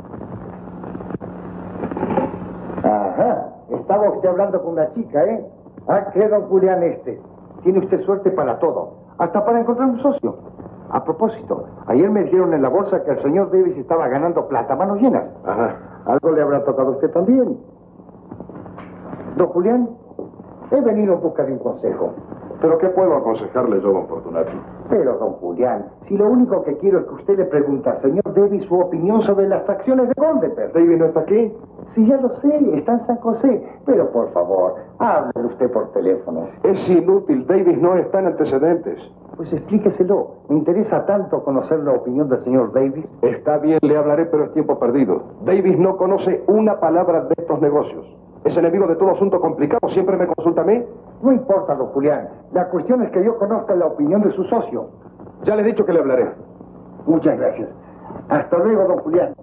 Ajá, estaba usted hablando con una chica, ¿eh? Ah, qué don Julián tiene usted suerte para todo, hasta para encontrar un socio. A propósito, ayer me dijeron en la bolsa que el señor Davis estaba ganando plata, manos llenas. Ajá. Algo le habrá tocado a usted también. Don Julián, he venido en busca de un consejo. ¿Pero qué puedo aconsejarle yo, don Fortunato? Pero, don Julián, si lo único que quiero es que usted le pregunte al señor Davis su opinión sobre las acciones de Gondepert. ¿Davis no está aquí? Sí, ya lo sé, está en San José. Pero, por favor, háblele usted por teléfono. Es inútil, Davis no está en antecedentes. Pues explíqueselo. Me interesa tanto conocer la opinión del señor Davis. Está bien, le hablaré, pero es tiempo perdido. Davis no conoce una palabra de estos negocios. Es enemigo de todo asunto complicado. Siempre me consulta a mí. No importa, don Julián. La cuestión es que yo conozca la opinión de su socio. Ya le he dicho que le hablaré. Muchas gracias. Hasta luego, don Julián.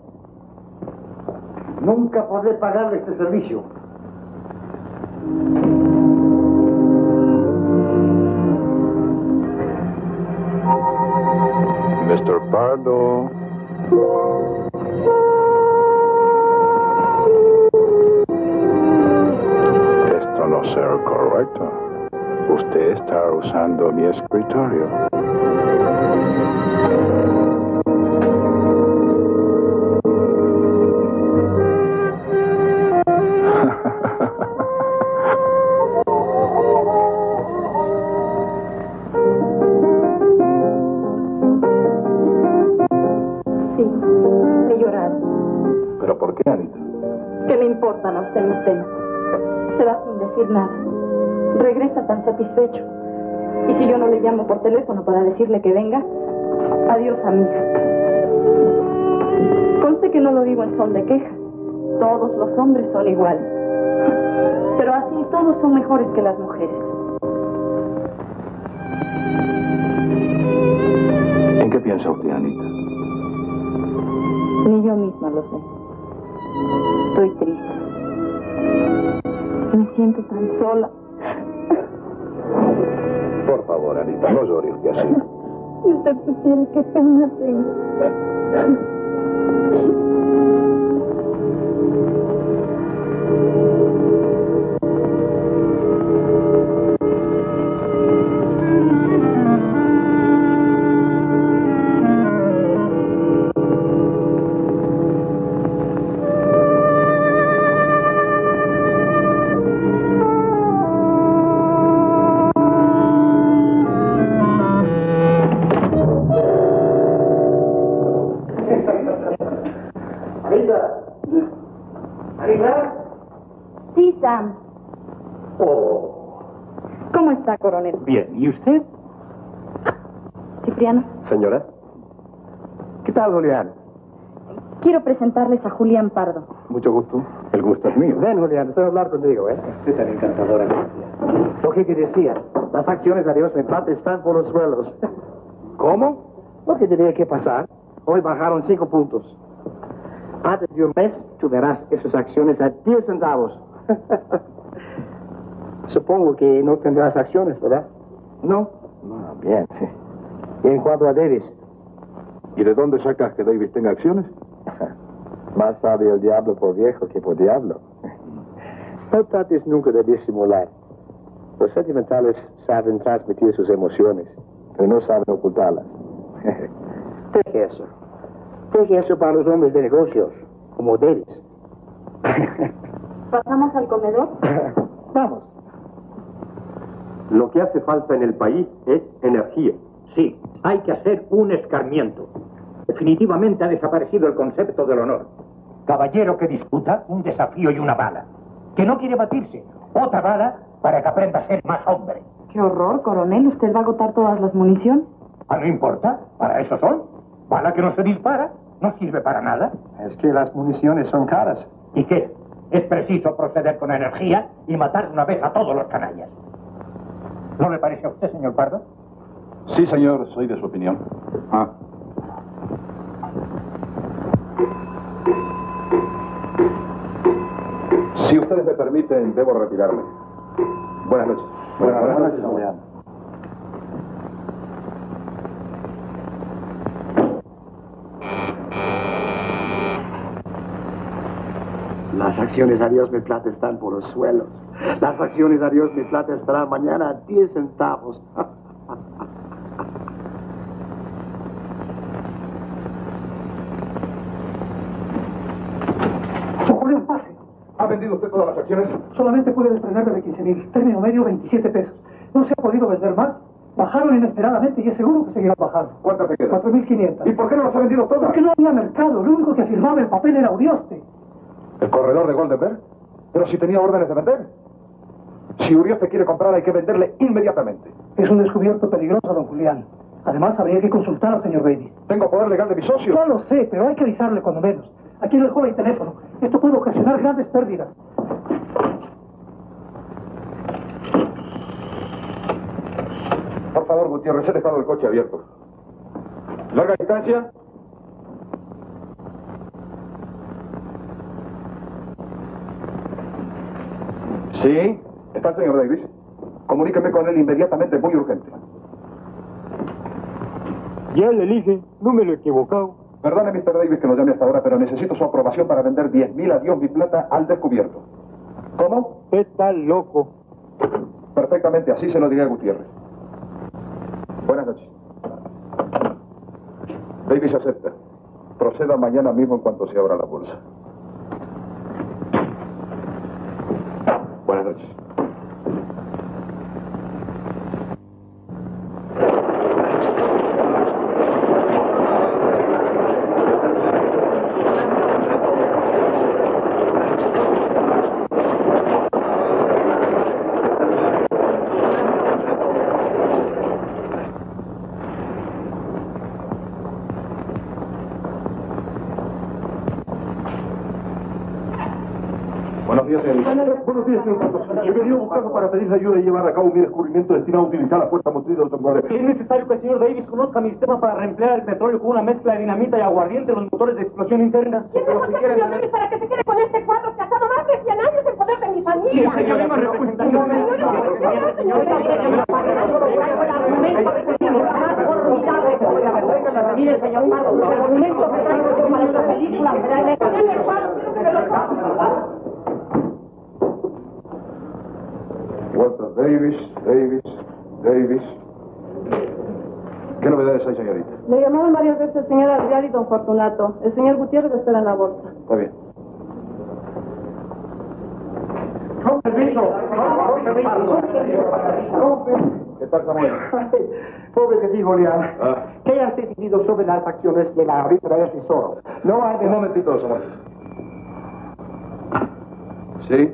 Nunca podré pagarle este servicio. Mr. Pardo. Esto no será correcto. Usted está usando mi escritorio. Sí, he llorado. ¿Pero por qué, Anita? ¿Qué le importan a usted mis penas? Se va sin decir nada. Regresa tan satisfecho. Y si yo no le llamo por teléfono para decirle que venga, adiós, amiga. Conste que no lo digo en son de queja. Todos los hombres son iguales. Pero así todos son mejores que las mujeres. ¿En qué piensa usted, Anita? Ni yo misma lo sé. Estoy triste. Me siento tan sola. Por favor, Anita, no llore usted así. Si usted supiera qué pena tengo. Sí, Sam. Oh. ¿Cómo está, coronel? Bien, ¿y usted? Cipriano, Señora. ¿Qué tal, Julián? quiero presentarles a Julián Pardo. Mucho gusto. El gusto es mío. Ven, Julián, estoy a hablar contigo, ¿eh? Usted tan encantadora. Lo que decía, las acciones de Adiós Mi Plata están por los suelos. ¿Cómo? Lo que tenía que pasar, hoy bajaron 5 puntos. Antes de un mes, tú verás esas acciones a 10 centavos. Supongo que no tendrás acciones, ¿verdad? No. Ah, bien, sí. Y en cuanto a Davis. ¿Y de dónde sacas que Davis tenga acciones? Más sabe el diablo por viejo que por diablo. No trates nunca de disimular. Los sentimentales saben transmitir sus emociones, pero no saben ocultarlas. Deje eso. Deje eso para los hombres de negocios, como Davis. ¿Pasamos al comedor? Vamos. Lo que hace falta en el país es energía. Sí, hay que hacer un escarmiento. Definitivamente ha desaparecido el concepto del honor. Caballero que disputa, un desafío y una bala. Que no quiere batirse, otra bala para que aprenda a ser más hombre. ¡Qué horror, coronel! ¿Usted va a agotar todas las municiones? Ah, no importa, para eso son. Bala que no se dispara, no sirve para nada. Es que las municiones son caras. ¿Y qué? Es preciso proceder con energía y matar de una vez a todos los canallas. ¿No le parece a usted, señor Pardo? Sí, señor, soy de su opinión. Ah. Si ustedes me permiten, debo retirarme. Buenas noches. Buenas noches, Julián. Las acciones Adiós Mi Plata están por los suelos. Las acciones Adiós Mi Plata estarán mañana a 10 centavos. Julián, pase. ¿Ha vendido usted todas las acciones? Solamente pude desprenderme de 15.000. Término medio, 27 pesos. No se ha podido vender más. Bajaron inesperadamente y es seguro que seguirán bajando. ¿Cuántas te quedan? 4.500. ¿Y por qué no las ha vendido todas? Porque no había mercado. Lo único que firmaba el papel era Urioste. ¿El corredor de Goldenberg? Pero si tenía órdenes de vender. Si Urioste quiere comprar, hay que venderle inmediatamente. Es un descubierto peligroso, don Julián. Además, habría que consultar al señor Davis. Tengo poder legal de mi socio. No lo sé, pero hay que avisarle cuando menos. Aquí en el joven teléfono. Esto puede ocasionar grandes pérdidas. Por favor, Gutiérrez, he dejado el coche abierto. ¿Larga distancia? Sí, está el señor Davis. Comuníqueme con él inmediatamente, muy urgente. Ya le dije, no me lo he equivocado. Perdone, Mr. Davis, que lo llame hasta ahora, pero necesito su aprobación para vender 10.000 Adiós Mi Plata al descubierto. ¿Cómo? Está loco. Perfectamente, así se lo diré a Gutiérrez. Buenas noches. Davis acepta. Proceda mañana mismo en cuanto se abra la bolsa. Buenas noches. Buenos días, señor. Buenos días, señor Carlos. He venido buscando para pedirle ayuda y llevar a cabo mi descubrimiento destinado a utilizar la fuerza motriz de los temblores. Es necesario que el señor Davis conozca mi sistema para reemplear el petróleo con una mezcla de dinamita y aguardiente en los motores de explosión interna. ¿Quién me busca, señor Davis, para que se quede con este cuadro que ha estado más de 100 años en poder de mi familia? Sí, señor, hemos representado. Mire, señor Pardo, los argumentos que traigo yo para esta película será en el cuadro, quiero que me lo haga. Walter Davis. ¿Qué novedades hay, señorita? Le llamaron varias veces el señor Adrián y don Fortunato. El señor Gutiérrez espera en la bolsa. Está bien. ¿Qué tal, Samuel? Pobre de ti, Julián. ¿Qué has decidido sobre las acciones de la ahorita del Tesoro? No hay... Un momentito, Samuel. ¿Sí?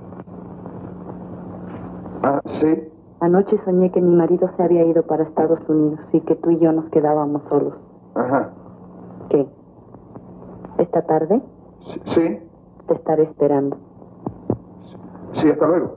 Ah, sí. Anoche soñé que mi marido se había ido para Estados Unidos y que tú y yo nos quedábamos solos. Ajá. ¿Qué? ¿Esta tarde? Sí. Te estaré esperando. Sí, hasta luego.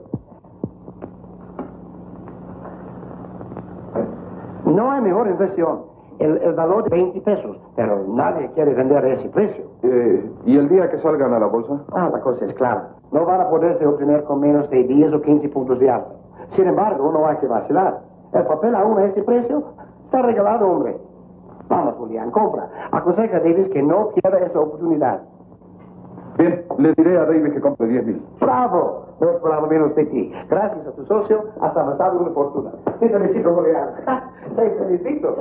No hay mejor inversión. El valor de 20 pesos, pero nadie quiere vender a ese precio. ¿Y el día que salgan a la bolsa? La cosa es clara. No van a poderse obtener con menos de 10 o 15 puntos de alta. Sin embargo, no hay que vacilar. El papel aún a ese precio está regalado, hombre. Vamos, Julián, compra. Aconseja a Davis que no pierda esa oportunidad. Bien, le diré a Davis que compre 10.000. ¡Bravo! No esperaba menos de ti. Gracias a tu socio, has avanzado una fortuna. Te felicito, Julián. Te felicito.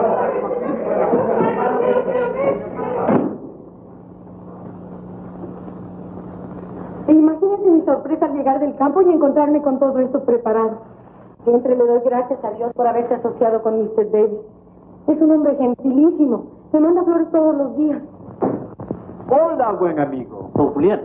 Imagínese mi sorpresa al llegar del campo y encontrarme con todo esto preparado. Siempre le doy gracias a Dios por haberse asociado con Mr. Davis. Es un hombre gentilísimo. Me manda flores todos los días. Hola, buen amigo. Don Julián.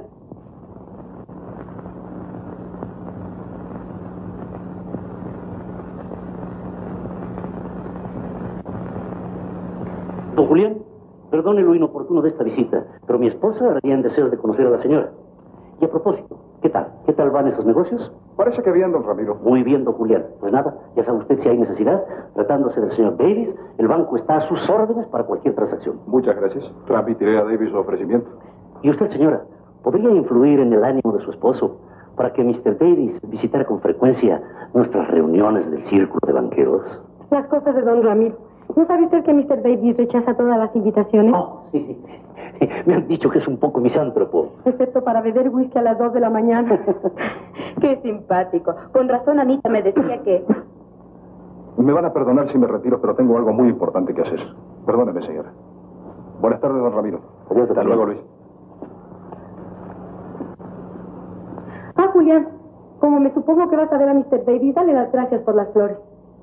Don Julián, perdone lo inoportuno de esta visita, pero mi esposa ardía en deseos de conocer a la señora. Y a propósito, ¿qué tal? ¿Qué tal van esos negocios? Parece que bien, don Ramiro. Muy bien, don Julián. Pues nada, ya sabe usted si hay necesidad. Tratándose del señor Davis, el banco está a sus órdenes para cualquier transacción. Muchas gracias. Transmitiré a Davis su ofrecimiento. ¿Y usted, señora, podría influir en el ánimo de su esposo para que Mr. Davis visitara con frecuencia nuestras reuniones del círculo de banqueros? Las cosas de don Ramiro. ¿No sabe usted que Mr. Davis rechaza todas las invitaciones? Oh, sí. Me han dicho que es un poco misántropo. Excepto para beber whisky a las 2 de la mañana. Qué simpático. Con razón Anita me decía que... Me van a perdonar si me retiro, pero tengo algo muy importante que hacer. Perdóneme, señora. Buenas tardes, don Ramiro. Adiós, hasta luego, Luis. Ah, Julián, como me supongo que vas a ver a Mr. Davis, dale las gracias por las flores.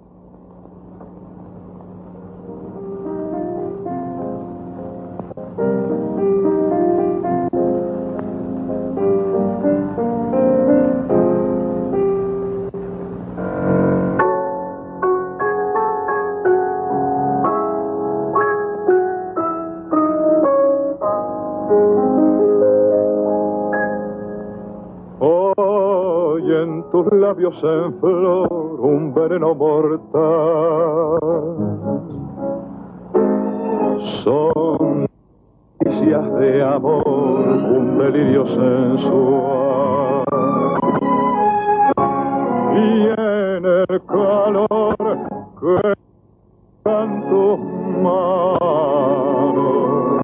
Tus labios en flor, un veneno mortal. Son noticias de amor, un delirio sensual. Y en el calor que dan tus manos,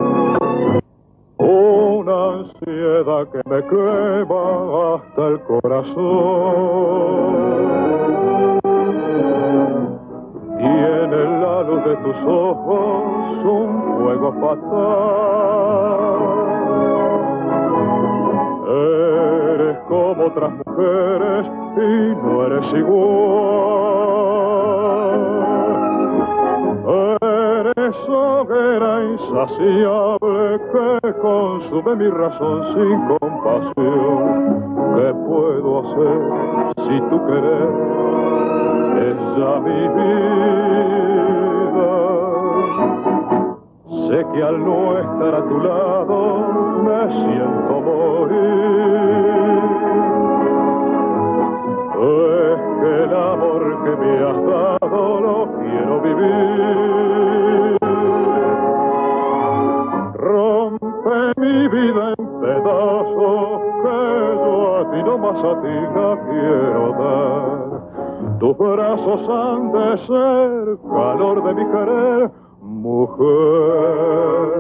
una ansiedad que me quema hasta el corazón. Tiene la luz de tus ojos un fuego fatal. Eres como otras mujeres y no eres igual. Eres hoguera insaciable que consume mi razón sin compasión. ¿Qué puedo hacer si tu querer es ya mi vida? Sé que al no estar a tu lado me siento morir. Es que el amor que me has dado lo quiero vivir. Rompe mi vida en pedazos, que yo a ti, no más a ti la quiero dar. Tus brazos han de ser calor de mi querer, mujer.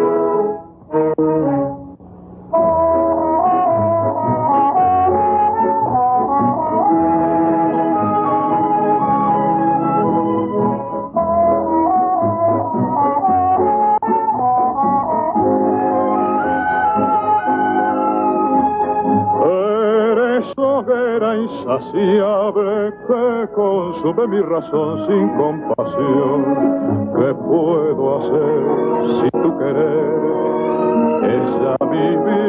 Insaciable que consume mi razón sin compasión. ¿Qué puedo hacer si tu querer es ya mi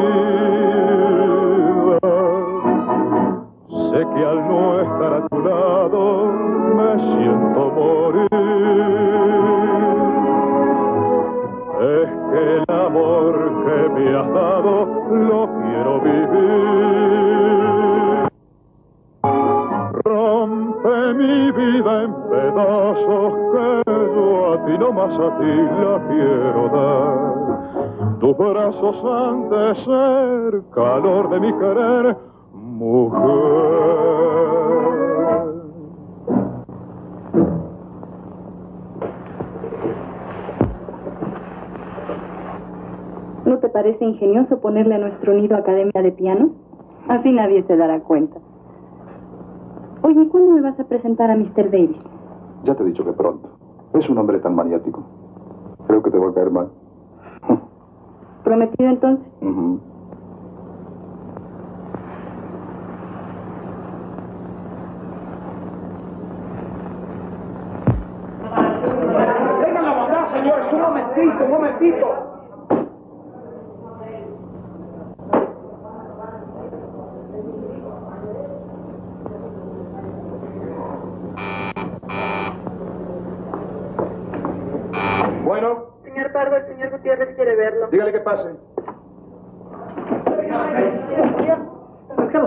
vida? Sé que al no estar a tu lado me siento morir. Es que el amor que me has dado lo quiero vivir. Rompe mi vida en pedazos, que yo a ti, no más a ti la quiero dar. Tus brazos han de ser calor de mi querer, mujer. ¿No te parece ingenioso ponerle a nuestro nido academia de piano? Así nadie se dará cuenta. Oye, ¿cuándo me vas a presentar a Mr. Davis? Ya te he dicho que pronto. Es un hombre tan maniático. Creo que te va a caer mal. ¿Prometido entonces? Tengan la bondad, señores, un momentito. Bueno. Señor Pardo, el señor Gutiérrez quiere verlo. Dígale que pase.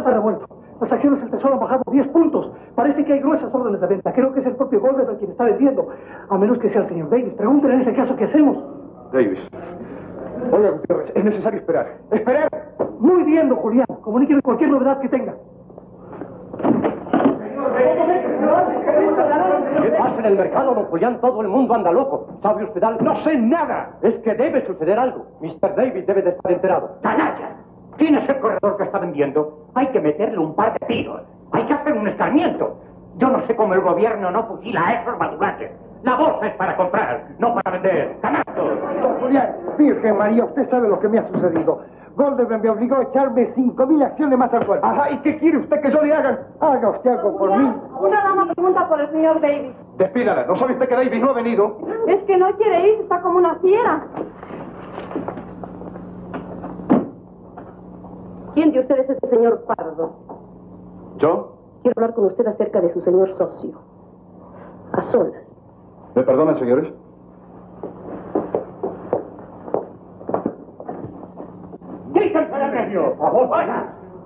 está revuelto. Las acciones del Tesoro han bajado 10 puntos. Parece que hay gruesas órdenes de venta. Creo que es el propio Goldberg quien está vendiendo. A menos que sea el señor Davis. Pregúntenle en ese caso qué hacemos. Davis. Oiga, Gutiérrez, es necesario esperar. ¡Esperar! Muy bien, don Julián. Comuníqueme cualquier novedad que tenga. ¿Qué pasa en el mercado, don Julián? Todo el mundo anda loco. ¿Sabe usted algo? ¡No sé nada! Es que debe suceder algo. Mr. Davis debe de estar enterado. ¡Canalla! ¿Quién es el corredor que está vendiendo? Hay que meterle un par de tiros. Hay que hacer un escarmiento. Yo no sé cómo el gobierno no fusila a esos basuraches. La bolsa es para comprar, no para vender. ¡Canastos! Don Julián, Virgen María, usted sabe lo que me ha sucedido. Goldberg me obligó a echarme 5.000 acciones más al cuerpo. Ajá, ¿y qué quiere usted que yo le haga? Haga usted algo por mí. Una dama pregunta por el señor Davis. Despídala, ¿no sabe usted que Davis no ha venido? Es que no quiere ir, está como una fiera. ¿Quién de ustedes es el señor Pardo? ¿Yo? Quiero hablar con usted acerca de su señor socio. A solas. ¿Me perdonan, señores? ¡Griten para el medio! ¡A vos, vaya!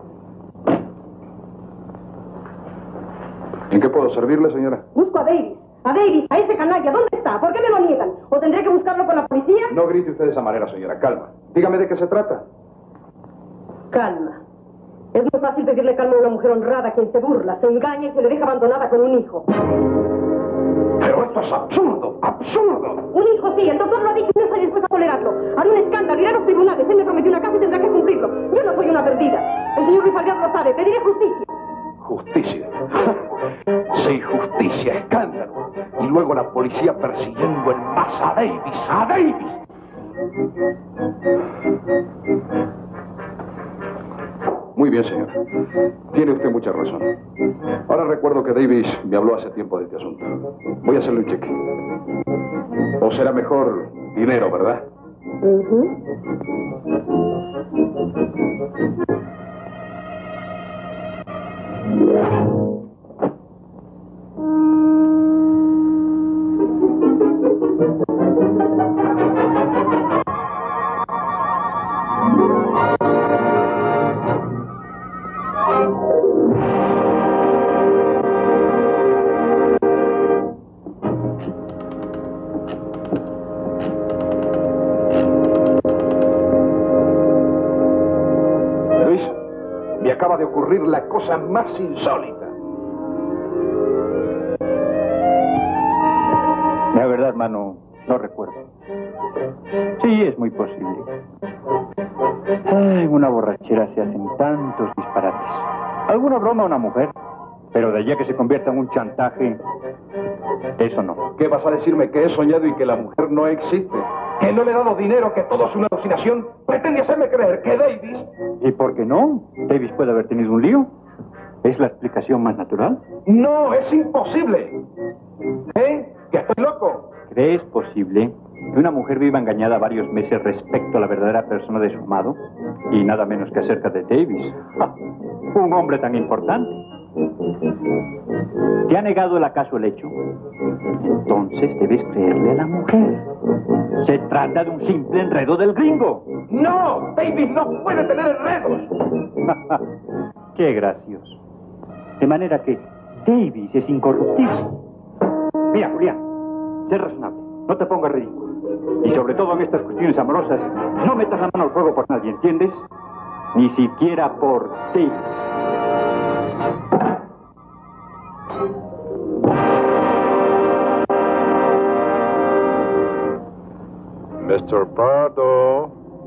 ¿En qué puedo servirle, señora? Busco a Davis. A Davis, a ese canalla. ¿Dónde está? ¿Por qué me lo niegan? ¿O tendré que buscarlo con la policía? No grite usted de esa manera, señora. Calma. Dígame de qué se trata. Calma. Es muy fácil pedirle calma a una mujer honrada a quien se burla, se engaña y se le deja abandonada con un hijo. Pero esto es absurdo, absurdo. Un hijo sí, el doctor lo ha dicho y no estoy dispuesta a tolerarlo. Haré un escándalo, iré a los tribunales. Él me prometió una casa y tendrá que cumplirlo. Yo no soy una perdida. El señor Luis Alvear lo sabe. Pediré justicia. Justicia. Sí, justicia, escándalo. Y luego la policía persiguiendo en masa a Davis, a Davis. Muy bien, señor. Tiene usted mucha razón. Ahora recuerdo que Davis me habló hace tiempo de este asunto. Voy a hacerle un cheque. O será mejor dinero, ¿verdad? Acaba de ocurrir la cosa más insólita. La verdad, hermano, no recuerdo. Sí, es muy posible. Ay, una borrachera se hacen tantos disparates. Alguna broma a una mujer, pero de allá que se convierta en un chantaje, eso no. ¿Qué vas a decirme? ¿Que he soñado y que la mujer no existe? ¿Que no le he dado dinero? ¿Que todo es una alucinación? ¿Pretende hacerme creer que Davis... ¿Y por qué no? Davis puede haber tenido un lío. ¿Es la explicación más natural? No, es imposible. ¿Eh? ¿Que estoy loco? ¿Crees posible que una mujer viva engañada varios meses respecto a la verdadera persona de su amado? Y nada menos que acerca de Davis. ¡Ja! Un hombre tan importante. ¿Te ha negado el acaso el hecho? Entonces debes creerle a la mujer. Se trata de un simple enredo del gringo. ¡No! ¡Davis no puede tener enredos! ¡Qué gracioso! De manera que Davis es incorruptible. Mira, Julián, sé razonable. No te pongas ridículo. Y sobre todo en estas cuestiones amorosas, no metas la mano al fuego por nadie, ¿entiendes? Ni siquiera por Davis. Mr. Pardo,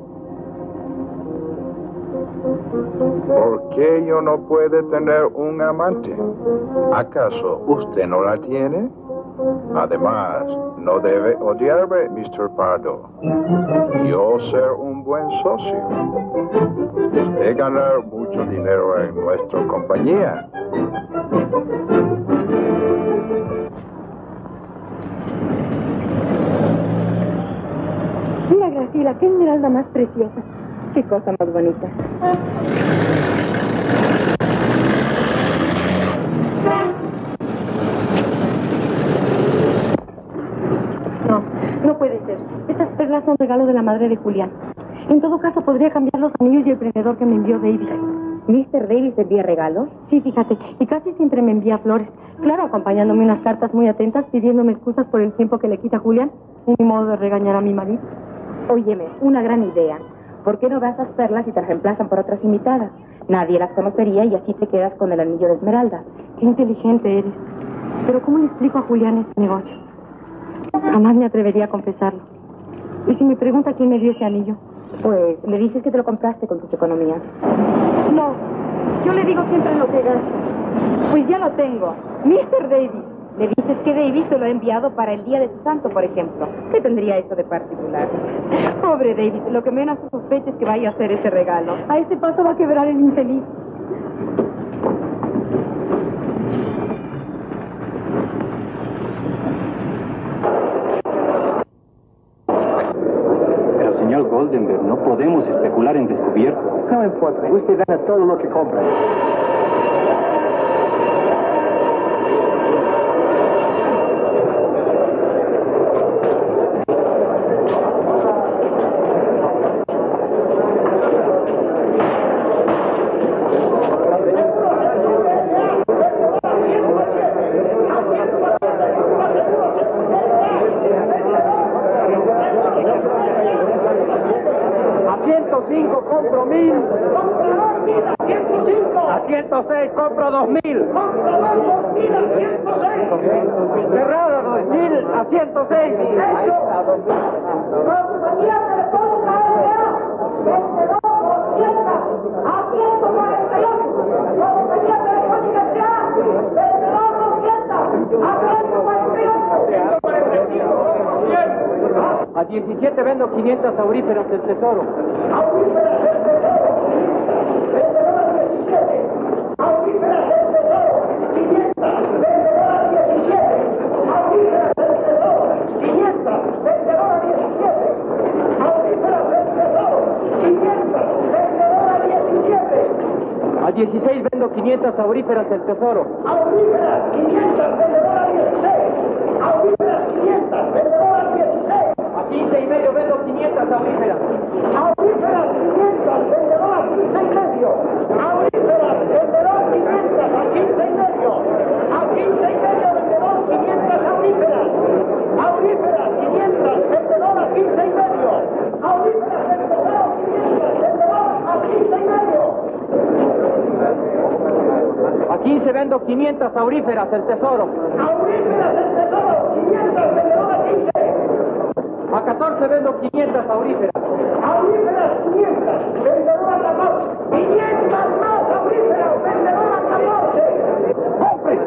¿por qué yo no puede tener un amante? ¿Acaso usted no la tiene? Además, no debe odiarme, Mr. Pardo. Yo ser un buen socio. Usted ganar mucho dinero en nuestra compañía. Mira, Graciela, qué esmeralda más preciosa. Qué cosa más bonita. No puede ser. Estas perlas son regalo de la madre de Julián. En todo caso, podría cambiar los anillos y el prendedor que me envió David. ¿Mr. Davis envía regalos? Sí, fíjate, y casi siempre me envía flores. Claro, acompañándome unas cartas muy atentas, pidiéndome excusas por el tiempo que le quita Julián. Y mi modo de regañar a mi marido. Óyeme, una gran idea. ¿Por qué no das las perlas y te reemplazan por otras imitadas? Nadie las conocería y así te quedas con el anillo de esmeralda. Qué inteligente eres. Pero ¿cómo le explico a Julián este negocio? Jamás me atrevería a confesarlo. ¿Y si me pregunta quién me dio ese anillo? Pues le dices que te lo compraste con tus economías. No, yo le digo siempre lo que gasto. Pues ya lo tengo. Mr. Davis. Le dices que Davis te lo ha enviado para el día de su santo, por ejemplo. ¿Qué tendría eso de particular? Pobre Davis, lo que menos sospecha es que vaya a hacer ese regalo. A ese paso va a quebrar el infeliz. Pero señor Goldenberg, no podemos especular en descubierto. No importa, usted gana todo lo que compra. Compro 1000. A 106 compro 2000. Cerrado 2000 a 106. A 17 vendo 500 auríferas del tesoro. A 16 vendo 500 auríferas del tesoro. Auríferas 500, vendedor a 16. Auríferas 500, vendedor a 16. A 15 y medio vendo 500 auríferas. Auríferas 500, vendedor a 15 y medio. Auríferas, vendedor 500 a 15 y medio. A 15 y medio vendedor 500 auríferas. Auríferas 500, vendedor a 15 y medio. Auríferas, vendedor 500, vendedor a 15 y medio. A 15 vendo 500 auríferas del tesoro. Auríferas del tesoro, 500, vendedor a 15. A 14 vendo 500 auríferas. Auríferas 500, vendedor a 14. 500 más auríferas, vendedor a 14. ¡Compre!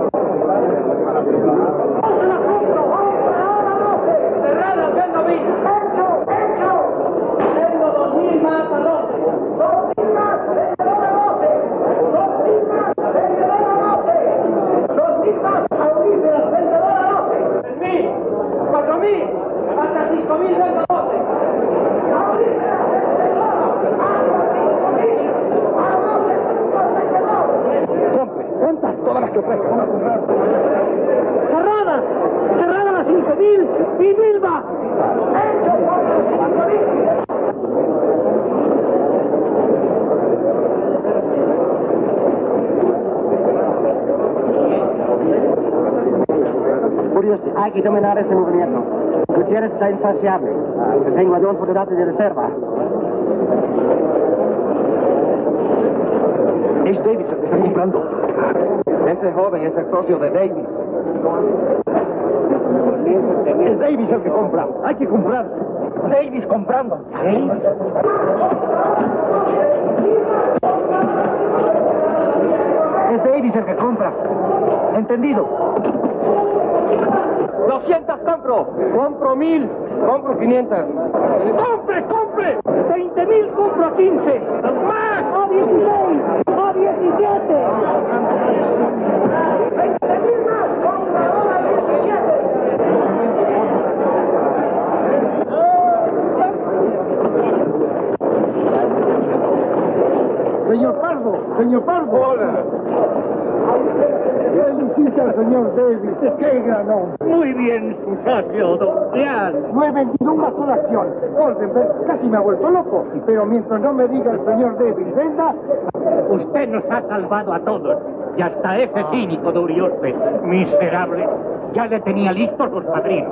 ¡No se la compro! ¡Ahora 12! Cerradas, vendo 1000. ¡Hecho! Vendo 2000 más a 12. 2000 más, vendedor a 12. 2000 más, vendedor a 12. 2000 más, auríferas, vendedor a 12. 3000, 4000, hasta 5000 vendo 12. Auríferas, vendedor a 5000, a 12, vendedor. Compre, ¿cuántas? Todas las que ofrezco. Cerrada, cerrada las 5000 y 1000 más. Hecho por las 5000. Hay que dominar ese movimiento. Gutiérrez está insaciable. Tengo a 2 unidades de reserva. Es Davis el que está comprando. Ese joven es el socio de Davis. Es Davis el que compra. Hay que comprar. Davis comprando. Es Davis el que compra. ¿Entendido? 200 compro. Compro 1000. Compro 500. ¡Compre! 20.000 compro a 15. ¡Más! ¡A 16! ¡A 17! 20.000 más. Compro ahora a 17. Señor Pardo. Hola. Felicita al señor Davis. ¡Qué gran hombre! Muy bien, su socio, don Julián. No he vendido una sola acción. Goldenberg casi me ha vuelto loco. Pero mientras no me diga el señor Davis, venda... Usted nos ha salvado a todos. Y hasta ese cínico de Uriospe, miserable, ya le tenía listos los padrinos.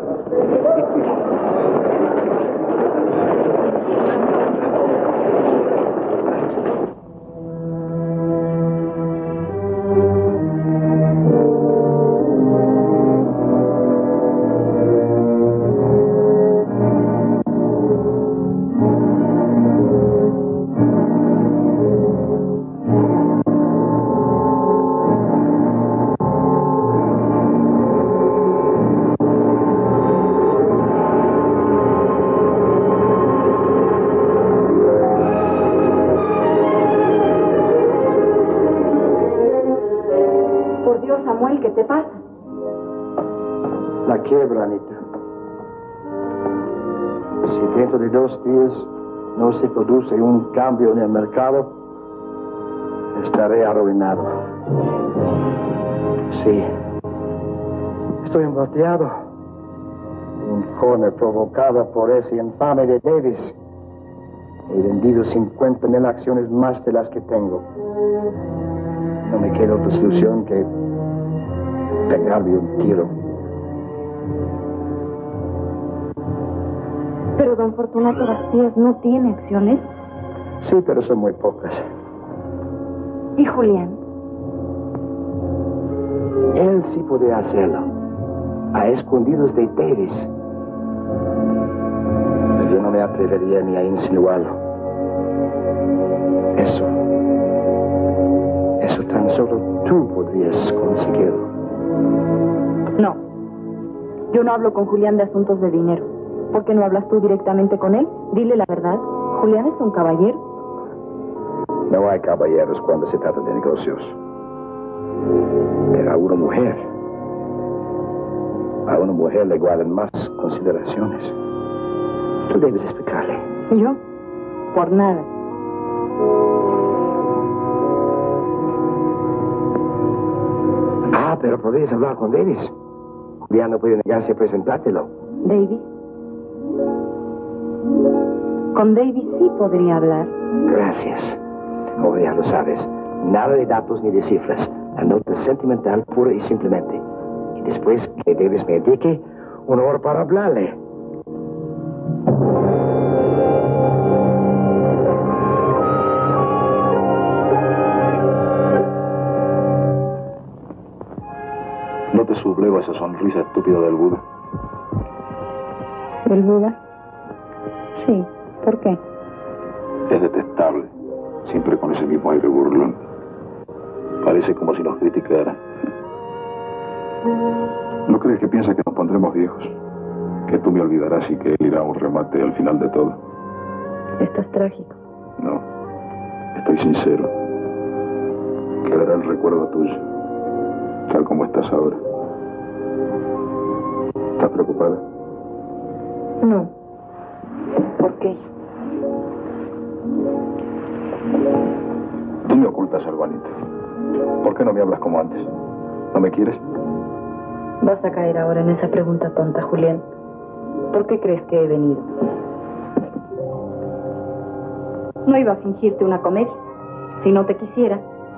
¿Qué te pasa? La quiebra, Anita. Si dentro de 2 días no se produce un cambio en el mercado, estaré arruinado. Sí. Estoy emboteado. Un corner provocado por ese infame de Davis. He vendido 50,000 acciones más de las que tengo. No me queda otra solución que pegarle un tiro. Pero don Fortunato Bastías no tiene acciones. Sí, pero son muy pocas. ¿Y Julián? Él sí podía hacerlo. A escondidos de Davis. Pero yo no me atrevería ni a insinuarlo. Eso tan solo tú podrías conseguirlo. No. Yo no hablo con Julián de asuntos de dinero. ¿Por qué no hablas tú directamente con él? Dile la verdad. Julián es un caballero. No hay caballeros cuando se trata de negocios. Pero a una mujer le guardan más consideraciones. Tú debes explicarle. ¿Yo? Por nada. Pero podrías hablar con Davis. Julián no puede negarse a presentártelo. ¿Davis? Con Davis sí podría hablar. Gracias. Ahora ya lo sabes. Nada de datos ni de cifras. La nota sentimental pura y simplemente. Y después que Davis me indique una hora para hablarle. ¿No te subleva esa sonrisa estúpida del Buda? ¿Del Buda? Sí. ¿Por qué? Es detestable. Siempre con ese mismo aire burlón. Parece como si nos criticara. ¿No crees que piensa que nos pondremos viejos? Que tú me olvidarás y que él irá a un remate al final de todo. Estás trágico. No. Estoy sincero. Quedará el recuerdo tuyo. Tal como estás ahora. ¿Estás preocupada? No. ¿Por qué? Tú me ocultas algo, Anita. ¿Por qué no me hablas como antes? ¿No me quieres? Vas a caer ahora en esa pregunta tonta, Julián. ¿Por qué crees que he venido? No iba a fingirte una comedia. Si no te quisiera.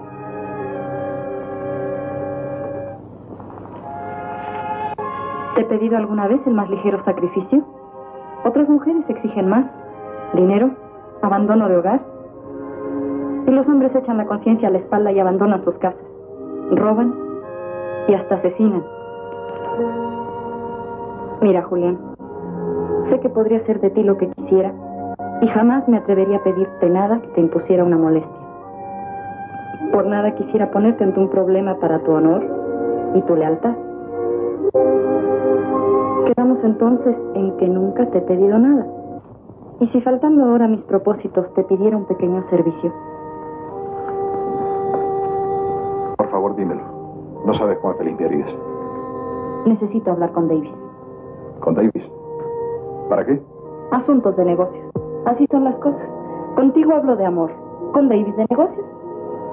¿Te he pedido alguna vez el más ligero sacrificio? Otras mujeres exigen más. Dinero, abandono de hogar. Y los hombres echan la conciencia a la espalda y abandonan sus casas. Roban y hasta asesinan. Mira, Julián, sé que podría hacer de ti lo que quisiera y jamás me atrevería a pedirte nada que te impusiera una molestia. Por nada quisiera ponerte ante un problema para tu honor y tu lealtad. Quedamos entonces en que nunca te he pedido nada. Y si faltando ahora a mis propósitos te pidiera un pequeño servicio. Por favor, dímelo. No sabes cuán feliz me harías. Necesito hablar con Davis. ¿Con Davis? ¿Para qué? Asuntos de negocios. Así son las cosas. Contigo hablo de amor. Con Davis de negocios.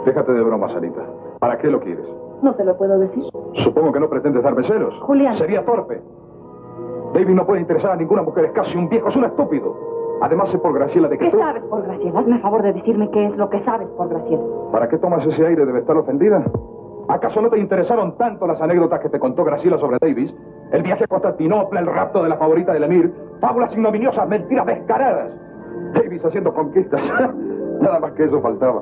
Déjate de bromas, Anita. ¿Para qué lo quieres? No te lo puedo decir. Supongo que no pretendes darme celos. Julián. Sería torpe. David no puede interesar a ninguna mujer. Es casi un viejo, es un estúpido. Además, sé por Graciela de que ¿Qué sabes por Graciela? Hazme el favor de decirme qué es lo que sabes por Graciela. ¿Para qué tomas ese aire? ¿Debe estar ofendida? ¿Acaso no te interesaron tanto las anécdotas que te contó Graciela sobre Davis? El viaje a Constantinopla, el rapto de la favorita del emir, fábulas ignominiosas, mentiras descaradas. Davis haciendo conquistas. Nada más que eso faltaba.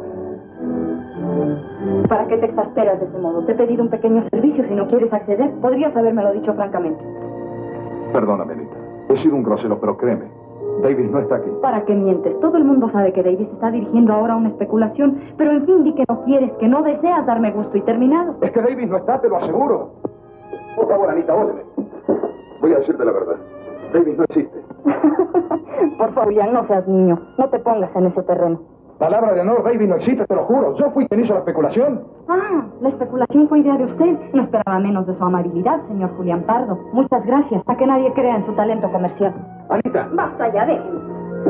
¿Para qué te exasperas de ese modo? Te he pedido un pequeño servicio. Si no quieres acceder, podrías habérmelo dicho francamente. Perdóname, Anita. He sido un grosero, pero créeme. Davis no está aquí. ¿Para qué mientes? Todo el mundo sabe que Davis está dirigiendo ahora una especulación. Pero en fin, di que no quieres, que no deseas darme gusto y terminado. Es que Davis no está, te lo aseguro. Por favor, Anita, óyeme. Voy a decirte la verdad. Davis no existe. Por favor, Julián, no seas niño. No te pongas en ese terreno. Palabra de honor, Davis no existe, te lo juro. Yo fui quien hizo la especulación. Ah, la especulación fue idea de usted. No esperaba menos de su amabilidad, señor Julián Pardo. Muchas gracias. A que nadie crea en su talento comercial. Anita. Basta ya, déjenme.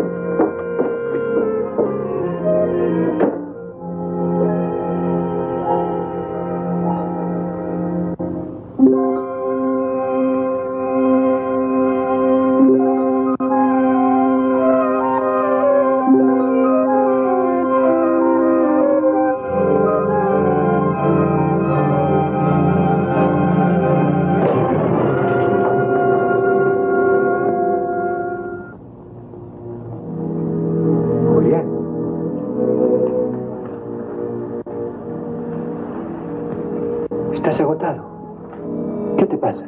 Estás agotado. ¿Qué te pasa?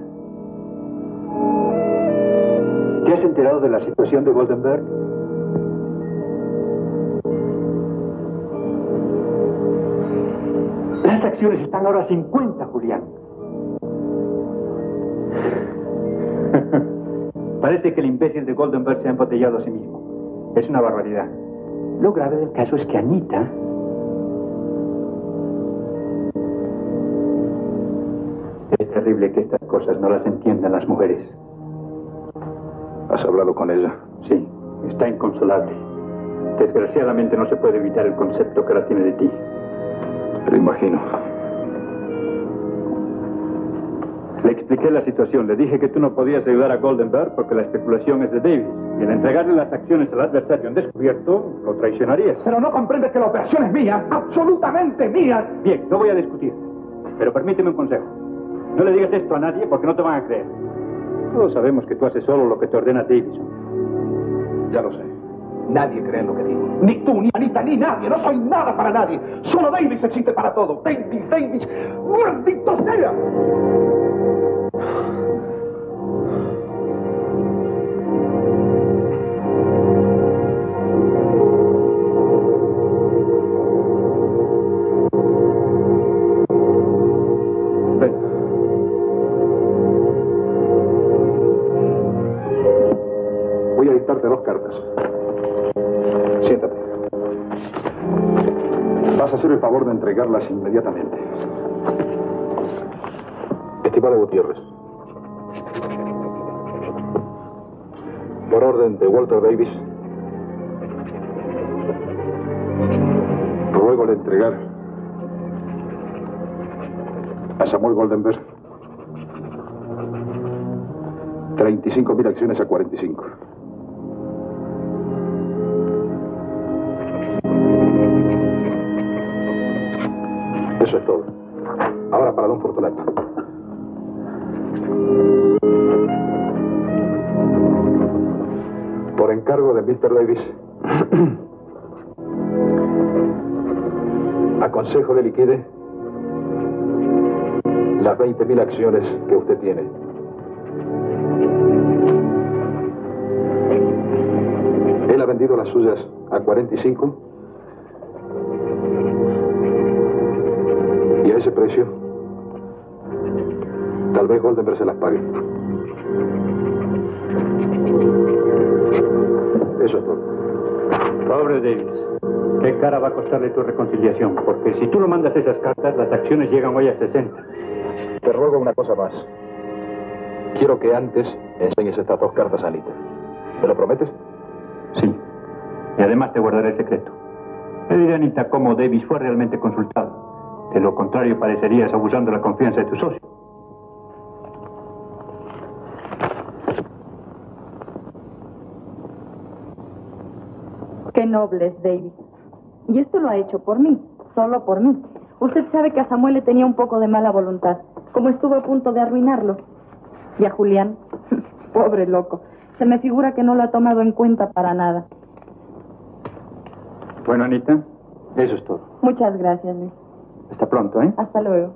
¿Te has enterado de la situación de Goldenberg? Las acciones están ahora a 50, Julián. Parece que el imbécil de Goldenberg se ha embotellado a sí mismo. Es una barbaridad. Lo grave del caso es que Anita... Es terrible que estas cosas no las entiendan las mujeres. ¿Has hablado con ella? Sí, está inconsolable. Desgraciadamente no se puede evitar el concepto que ahora tiene de ti. Lo imagino. Le expliqué la situación. Le dije que tú no podías ayudar a Goldenberg porque la especulación es de Davis. Y al entregarle las acciones al adversario en descubierto, lo traicionarías. Pero no comprendes que la operación es mía, absolutamente mía. Bien, no voy a discutir. Pero permíteme un consejo. No le digas esto a nadie porque no te van a creer. Todos sabemos que tú haces solo lo que te ordena Davidson. Ya lo sé. Nadie cree en lo que digo. Ni tú, ni Anita, ni nadie. No soy nada para nadie. Solo Davis existe para todo. Davis, Davis. ¡Maldito sea! Voy a dictarte 2 cartas. Siéntate. Vas a hacer el favor de entregarlas inmediatamente. Estimado Gutiérrez, por orden de Walter Davis, ruego le entregar a Samuel Goldenberg 35.000 acciones a 45. Eso es todo. Ahora para don Fortunato. Por encargo de Mr. Davis, aconsejo le liquide las 20.000 acciones que usted tiene. Él ha vendido las suyas a 45 y a ese precio tal vez Goldenberg se las pague. Eso es todo. Pobre Davis, qué cara va a costarle tu reconciliación, porque si tú no mandas esas cartas, las acciones llegan hoy a 60. Te ruego una cosa más. Quiero que antes enseñes estas 2 cartas a Anita. ¿Me lo prometes? Sí. Y además te guardaré el secreto. Le diré a Anita cómo Davis fue realmente consultado. De lo contrario, parecerías abusando de la confianza de tu socio. Qué noble es Davis. Y esto lo ha hecho por mí, solo por mí. Usted sabe que a Samuel le tenía un poco de mala voluntad, como estuvo a punto de arruinarlo. Y a Julián, pobre loco, se me figura que no lo ha tomado en cuenta para nada. Bueno, Anita, eso es todo. Muchas gracias, Luis. Hasta pronto, ¿eh? Hasta luego.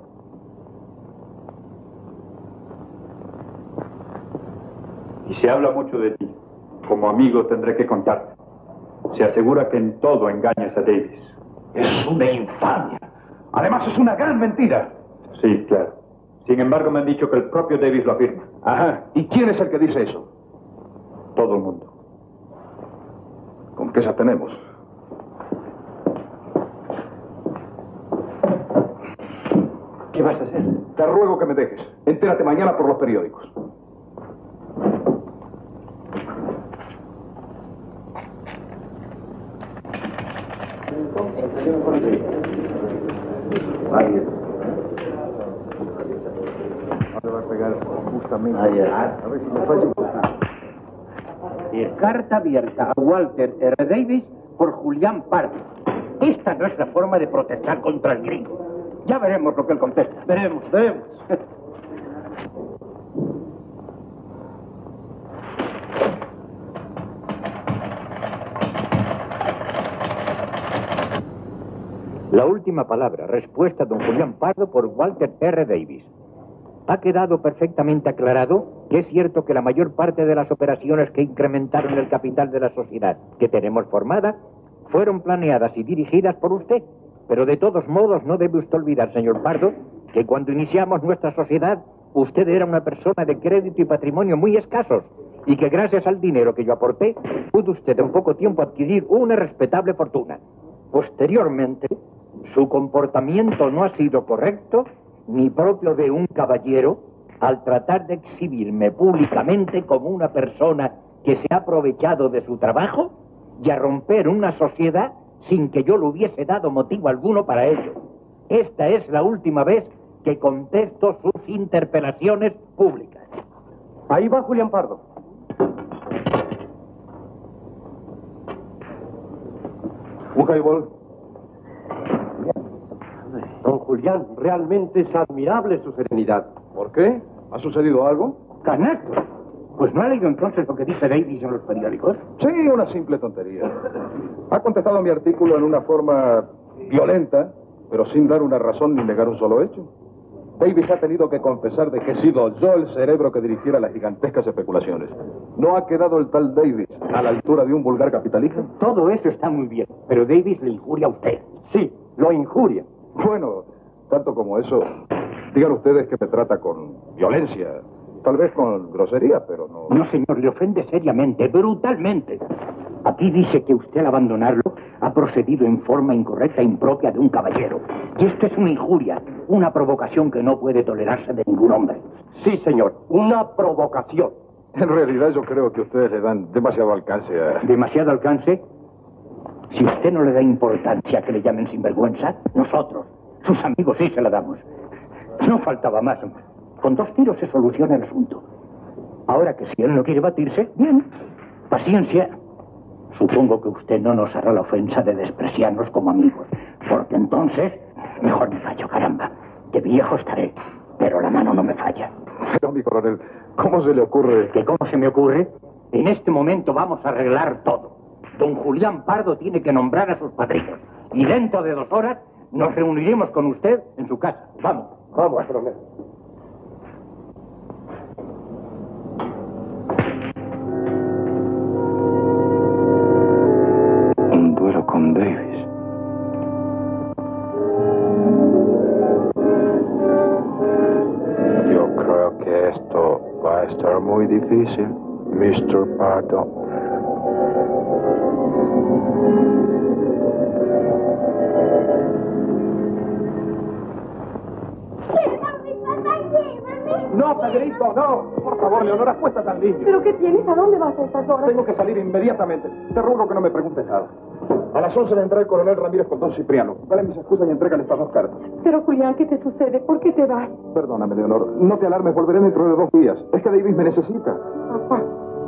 Y se habla mucho de ti. Como amigo tendré que contarte. Se asegura que en todo engañas a Davis. Es una infamia. Además, es una gran mentira. Sí, claro. Sin embargo, me han dicho que el propio Davis lo afirma. Ajá. ¿Y quién es el que dice eso? Todo el mundo. ¿Con qué esas tenemos? ¿Qué vas a hacer? Te ruego que me dejes. Entérate mañana por los periódicos. Ahí ahora va a pegar justamente. A ver si le falla. Carta abierta a Walter R. Davis por Julián Pardo. Esta no es la forma de protestar contra el gringo. Ya veremos lo que él contesta. Veremos. La última palabra, respuesta a don Julián Pardo por Walter R. Davis. Ha quedado perfectamente aclarado que es cierto que la mayor parte de las operaciones que incrementaron el capital de la sociedad que tenemos formada fueron planeadas y dirigidas por usted. Pero de todos modos no debe usted olvidar, señor Pardo, que cuando iniciamos nuestra sociedad, usted era una persona de crédito y patrimonio muy escasos y que gracias al dinero que yo aporté, pudo usted en poco tiempo adquirir una respetable fortuna. Posteriormente, su comportamiento no ha sido correcto ni propio de un caballero al tratar de exhibirme públicamente como una persona que se ha aprovechado de su trabajo y a romper una sociedad sin que yo le hubiese dado motivo alguno para ello. Esta es la última vez que contesto sus interpelaciones públicas. Ahí va Julián Pardo. Un highball. Don Julián, realmente es admirable su serenidad. ¿Por qué? ¿Ha sucedido algo? ¡Canasto! Pues no ha leído entonces lo que dice Davis en los periódicos. Sí, una simple tontería. Ha contestado mi artículo en una forma violenta, pero sin dar una razón ni negar un solo hecho. Davis ha tenido que confesar de que he sido yo el cerebro que dirigiera las gigantescas especulaciones. ¿No ha quedado el tal Davis a la altura de un vulgar capitalista? Todo eso está muy bien, pero Davis le injuria a usted. Sí, lo injuria. Bueno, tanto como eso, digan ustedes que me trata con violencia, tal vez con grosería, pero no... No, señor, le ofende seriamente, brutalmente. Aquí dice que usted al abandonarlo ha procedido en forma incorrecta e impropia de un caballero. Y esto es una injuria, una provocación que no puede tolerarse de ningún hombre. Sí, señor, una provocación. En realidad yo creo que ustedes le dan demasiado alcance a... ¿Demasiado alcance? Si usted no le da importancia a que le llamen sinvergüenza, nosotros, sus amigos, sí se la damos. No faltaba más. Con 2 tiros se soluciona el asunto. Ahora que si él no quiere batirse, bien, paciencia. Supongo que usted no nos hará la ofensa de despreciarnos como amigos, porque entonces, mejor me fallo, caramba. De viejo estaré, pero la mano no me falla. Pero, mi coronel, ¿cómo se le ocurre? ¿Que cómo se me ocurre? En este momento vamos a arreglar todo. Don Julián Pardo tiene que nombrar a sus padrinos. Y dentro de 2 horas nos reuniremos con usted en su casa. Vamos. Vamos, coronel. Un duelo con Davis. Yo creo que esto va a estar muy difícil, Mr. Pardo. No, Pedrito, no. Por favor, Leonora, acuéstate al niño. ¿Pero qué tienes? ¿A dónde vas a estas horas? Tengo que salir inmediatamente. Te ruego que no me preguntes nada. A las 11 vendrá el coronel Ramírez con don Cipriano. Dale mis excusas y entrégale estas 2 cartas. Pero, Julián, ¿qué te sucede? ¿Por qué te vas? Perdóname, Leonor. No te alarmes, volveré dentro de 2 días. Es que Davis me necesita. Papá.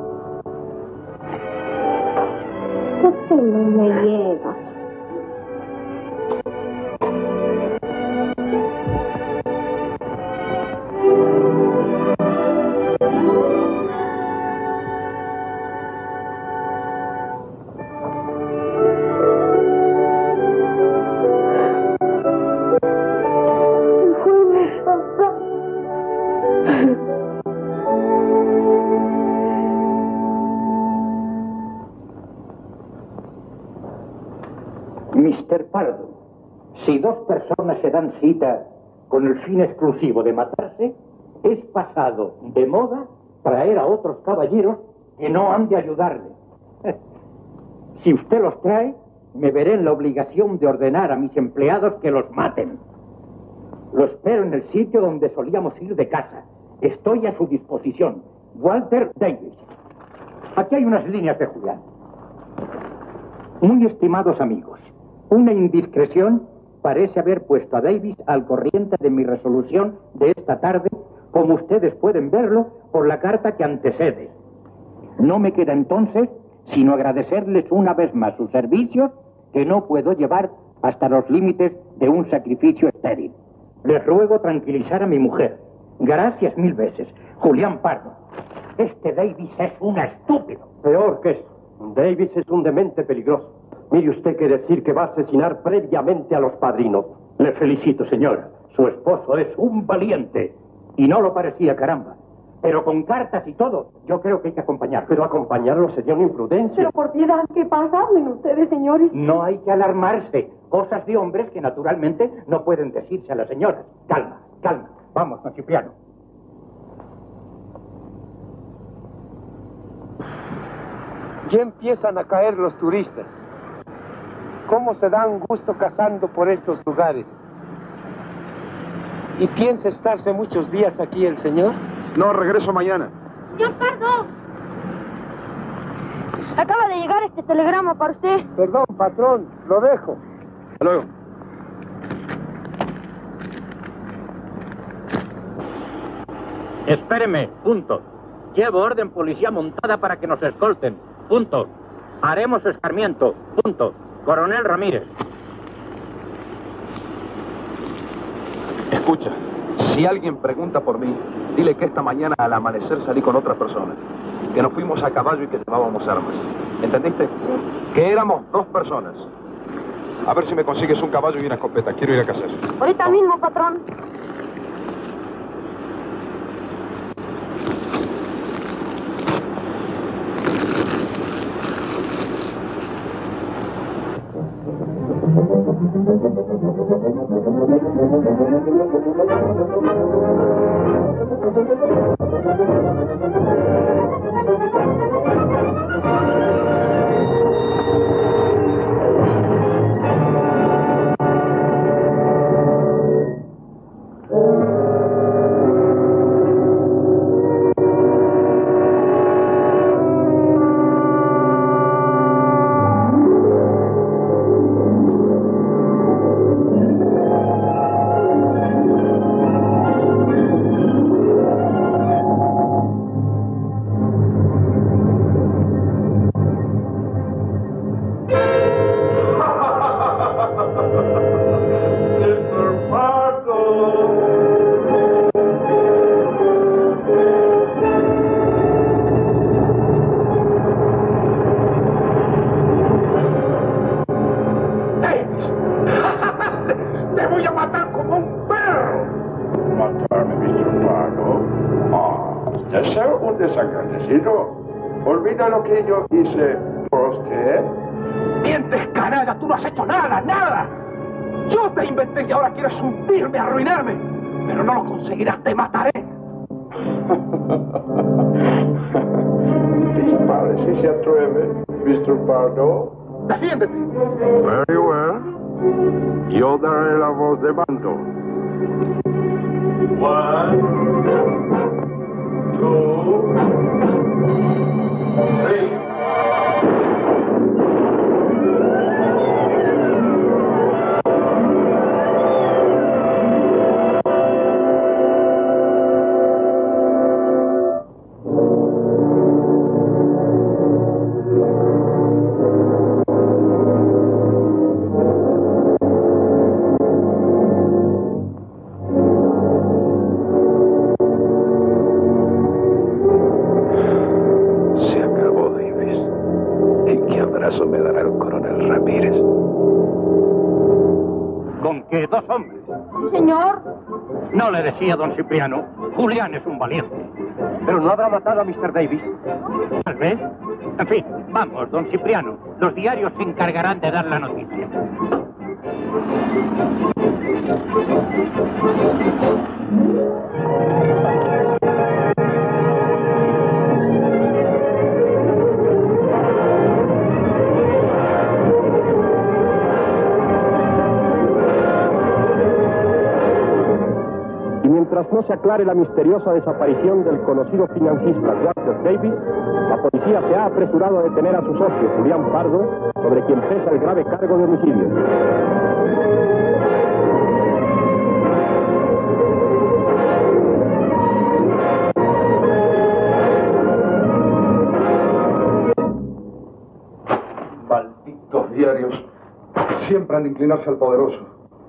¿Por qué no me llevas? Mr. Pardo, si 2 personas se dan cita con el fin exclusivo de matarse, es pasado de moda traer a otros caballeros que no han de ayudarle. Si usted los trae, me veré en la obligación de ordenar a mis empleados que los maten. Lo espero en el sitio donde solíamos ir de casa. Estoy a su disposición. Walter Davis. Aquí hay unas líneas de Julián. Muy estimados amigos, una indiscreción parece haber puesto a Davis al corriente de mi resolución de esta tarde, como ustedes pueden verlo por la carta que antecede. No me queda entonces sino agradecerles una vez más sus servicios, que no puedo llevar hasta los límites de un sacrificio estéril. Les ruego tranquilizar a mi mujer. Gracias 1000 veces. Julián Pardo. Este Davis es un estúpido. Peor que eso. Davis es un demente peligroso. Mire usted que decir que va a asesinar previamente a los padrinos. Le felicito, señora. Su esposo es un valiente. Y no lo parecía, caramba. Pero con cartas y todo, yo creo que hay que acompañarlo. Pero acompañarlo sería una imprudencia. Pero por piedad, ¿qué pasa? Hablen ustedes, señores. No hay que alarmarse. Cosas de hombres que naturalmente no pueden decirse a las señoras. Calma, calma. Vamos, don Cipriano. Ya empiezan a caer los turistas. ¿Cómo se dan gusto cazando por estos lugares? ¿Y piensa estarse muchos días aquí el señor? No, regreso mañana. ¡Señor Pardo! Acaba de llegar este telegrama para usted. Perdón, patrón, lo dejo. Hasta luego. Espéreme, punto. Llevo orden policía montada para que nos escolten. Punto. Haremos escarmiento. Punto. Coronel Ramírez. Escucha, si alguien pregunta por mí, dile que esta mañana al amanecer salí con otra persona, que nos fuimos a caballo y que llevábamos armas. ¿Entendiste? Sí. Que éramos 2 personas. A ver si me consigues un caballo y una escopeta. Quiero ir a cazar. Ahorita mismo, patrón. Olvida lo que yo hice por usted. ¡Mientes, canalla! ¡Tú no has hecho nada, nada! Yo te inventé y ahora quieres hundirme, arruinarme. Pero no lo conseguirás, te mataré. Dispare si se atreve, Mr. Pardo. ¡Defiéndete! Very well. Yo daré la voz de mando. 1, 2, 3. Sí, señor. No le decía, don Cipriano. Julián es un valiente. Pero no habrá matado a Mr. Davis. Tal vez. En fin, vamos, don Cipriano. Los diarios se encargarán de dar la noticia. Mientras no se aclare la misteriosa desaparición del conocido financista Walter Davis, la policía se ha apresurado a detener a su socio, Julián Pardo, sobre quien pesa el grave cargo de homicidio. Malditos diarios. Siempre han de inclinarse al poderoso.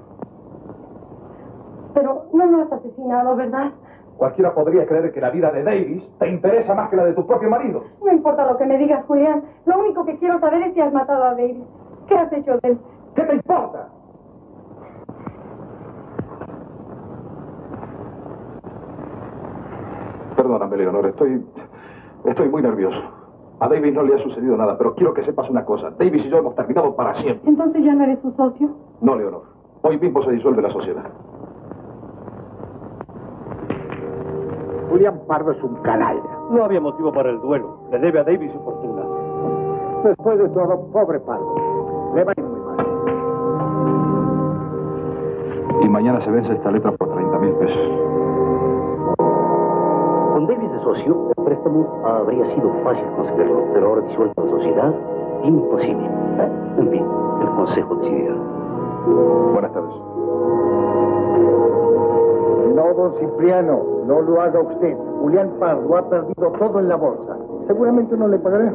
Pero no lo has asesinado, ¿verdad? Cualquiera podría creer que la vida de Davis te interesa más que la de tu propio marido. No importa lo que me digas, Julián. Lo único que quiero saber es si has matado a Davis. ¿Qué has hecho de él? ¿Qué te importa? Perdóname, Leonor, estoy muy nervioso. A Davis no le ha sucedido nada, pero quiero que sepas una cosa. Davis y yo hemos terminado para siempre. ¿Entonces ya no eres su socio? No, Leonor. Hoy mismo se disuelve la sociedad. Julián Pardo es un canalla. No había motivo para el duelo. Le debe a Davis su fortuna. Después de todo, pobre Pardo. Le va a ir muy mal. Y mañana se vence esta letra por 30,000 pesos. Con Davis de socio, el préstamo habría sido fácil conseguirlo, pero ahora disuelta la sociedad, imposible. En fin, el consejo decidirá. Buenas tardes. No, don Cipriano, no lo haga usted. Julián Pardo ha perdido todo en la bolsa. Seguramente no le pagaré.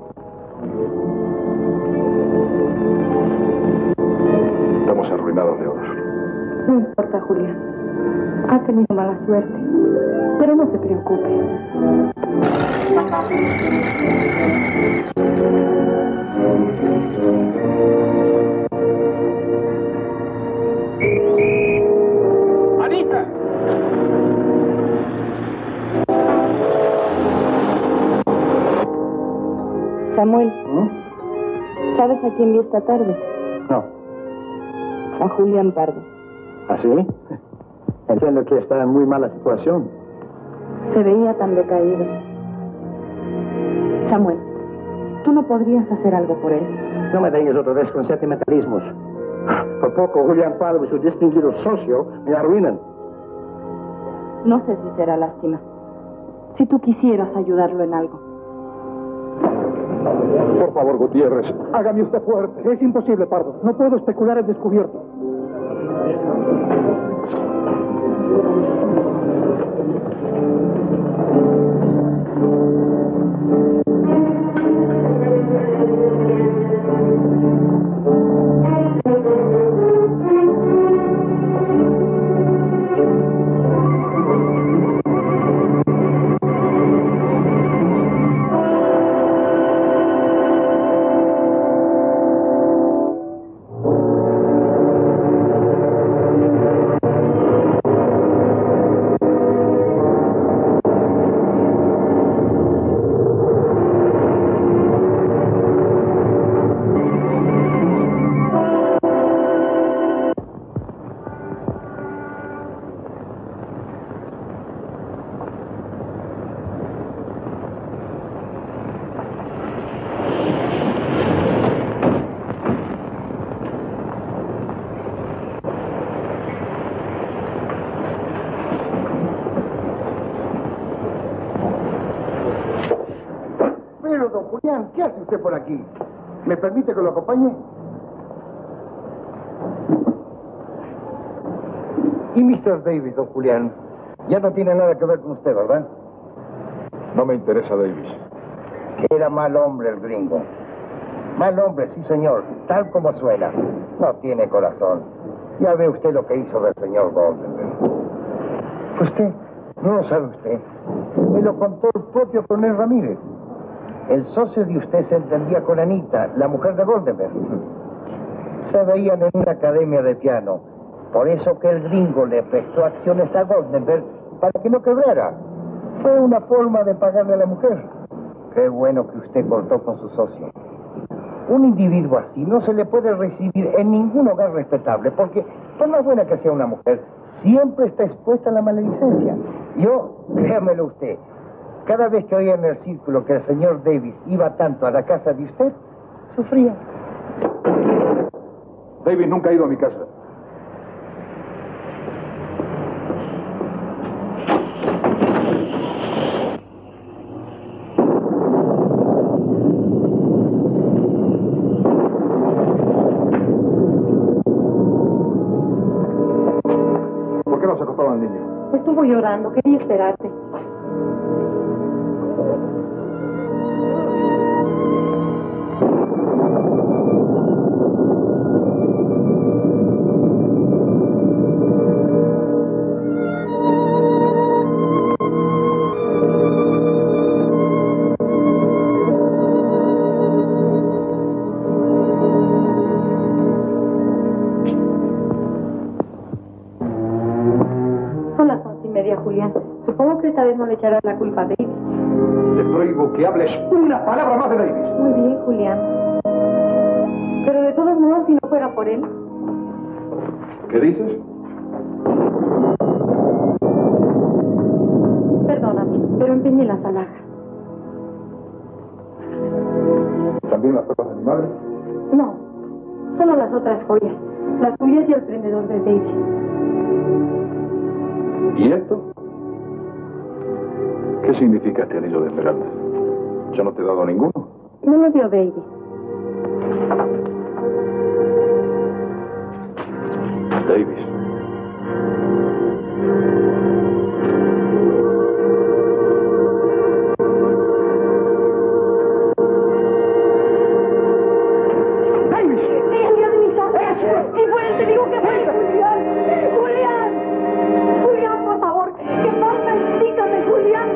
Estamos arruinados, Leonor. No importa, Julián. Ha tenido mala suerte. Pero no se preocupe. ¡Anita! Samuel, ¿sabes a quién vi esta tarde? No. A Julián Pardo. ¿Así? Entiendo que está en muy mala situación. Se veía tan decaído. Samuel, ¿tú no podrías hacer algo por él? No me vengas otra vez con sentimentalismos. Por poco Julián Pardo y su distinguido socio me arruinan. No sé si será lástima. Si tú quisieras ayudarlo en algo. Por favor, Gutiérrez, hágame usted fuerte. Es imposible, Pardo. No puedo especular el descubierto. ¿Qué hace usted por aquí? ¿Me permite que lo acompañe? Y Mr. Davis, don Julián, ya no tiene nada que ver con usted, ¿verdad? No me interesa Davis. Que era mal hombre el gringo. Mal hombre, sí, señor, tal como suena. No tiene corazón. Ya ve usted lo que hizo del señor Goldenberg. ¿Usted? No lo sabe usted. Me lo contó el propio coronel Ramírez. El socio de usted se entendía con Anita, la mujer de Goldenberg. Se veían en una academia de piano Por eso que el gringo le prestó acciones a Goldenberg para que no quebrara. Fue una forma de pagarle a la mujer. Qué bueno que usted cortó con su socio. Un individuo así no se le puede recibir en ningún hogar respetable, porque por más buena que sea una mujer, siempre está expuesta a la maledicencia. Yo, créamelo usted, cada vez que oía en el círculo que el señor Davis iba tanto a la casa de usted, sufría. Davis nunca ha ido a mi casa. ¿Por qué no se acostaba al niño? Estuvo llorando, quería esperarte. Julián. Supongo que esta vez no le echarás la culpa a Davis. Te prohíbo que hables una palabra más de Davis. Muy bien, Julián. Pero de todos modos, si no fuera por él... ¿Qué dices? Perdóname, pero empeñé las alhajas. ¿También las perlas de mi madre? No, solo las otras joyas. Las tuyas y el prendedor de Davis. ¿Y esto? ¿Qué significa este anillo de esmeralda? Yo no te he dado ninguno. Me lo dio Davis. Davis. ¡Davis! ¡Sí, el día de mi santo! ¡Sí fue él! ¡Te digo que fue! ¡Julián! ¡Julián! ¡Julián, por favor! ¡Que pasa! ¡Explícame, Julián!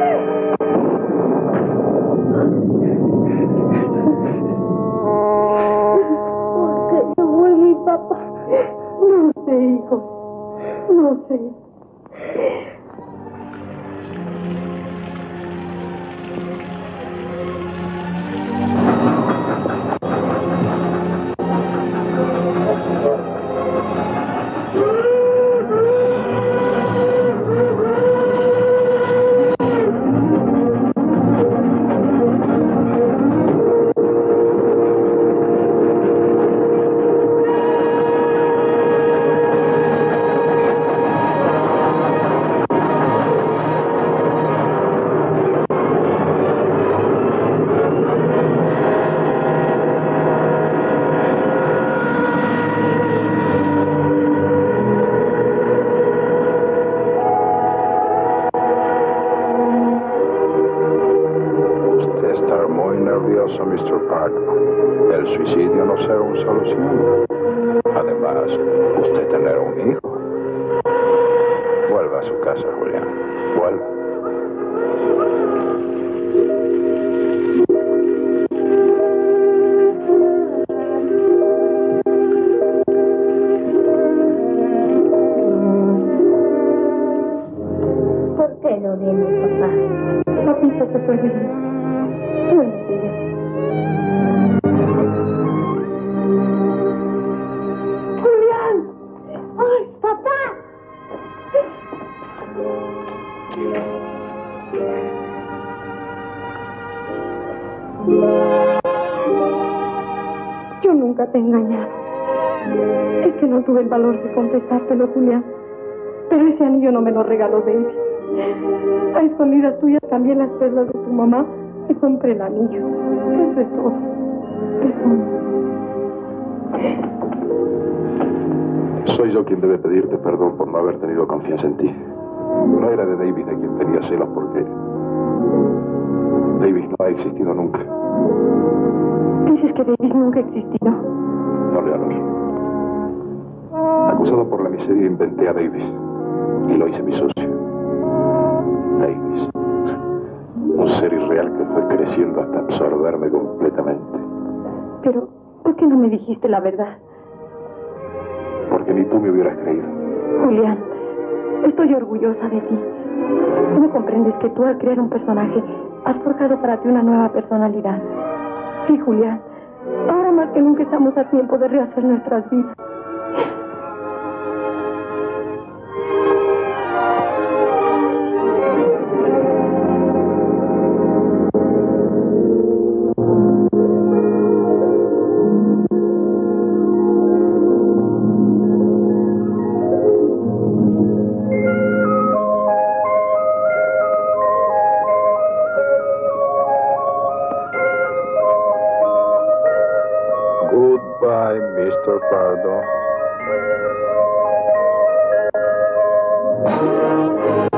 ¿Por qué se fue mi papá? No sé, hijo. No sé. Mr. Pardo. El suicidio no será una solución. Además, usted tendrá un hijo. Vuelva a su casa, Julián. Vuelva. ¿Por qué no viene, papá? Papito se fue bien. Buenos días. ¡Julián! ¡Ay, papá! Yo nunca te he engañado. Es que no tuve el valor de confesártelo, Julián. Pero ese anillo no me lo regaló David. A escondidas tuyas cambié las perlas de tu mamá y compré el anillo. Eso es todo. Soy yo quien debe pedirte perdón por no haber tenido confianza en ti. No era de David de quien tenía celos porque David no ha existido nunca. ¿Dices que David nunca existió? No, Leonor. Acusado por la miseria, inventé a Davis y lo hice mi socio. Davis. Un ser irreal que fue creciendo hasta absorberme completamente. Pero, ¿por qué no me dijiste la verdad? porque ni tú me hubieras creído. Julián, estoy orgullosa de ti. ¿No comprendes que tú al crear un personaje has forjado para ti una nueva personalidad? Sí, Julián. Ahora más que nunca estamos a tiempo de rehacer nuestras vidas. Goodbye, Mr. Pardo.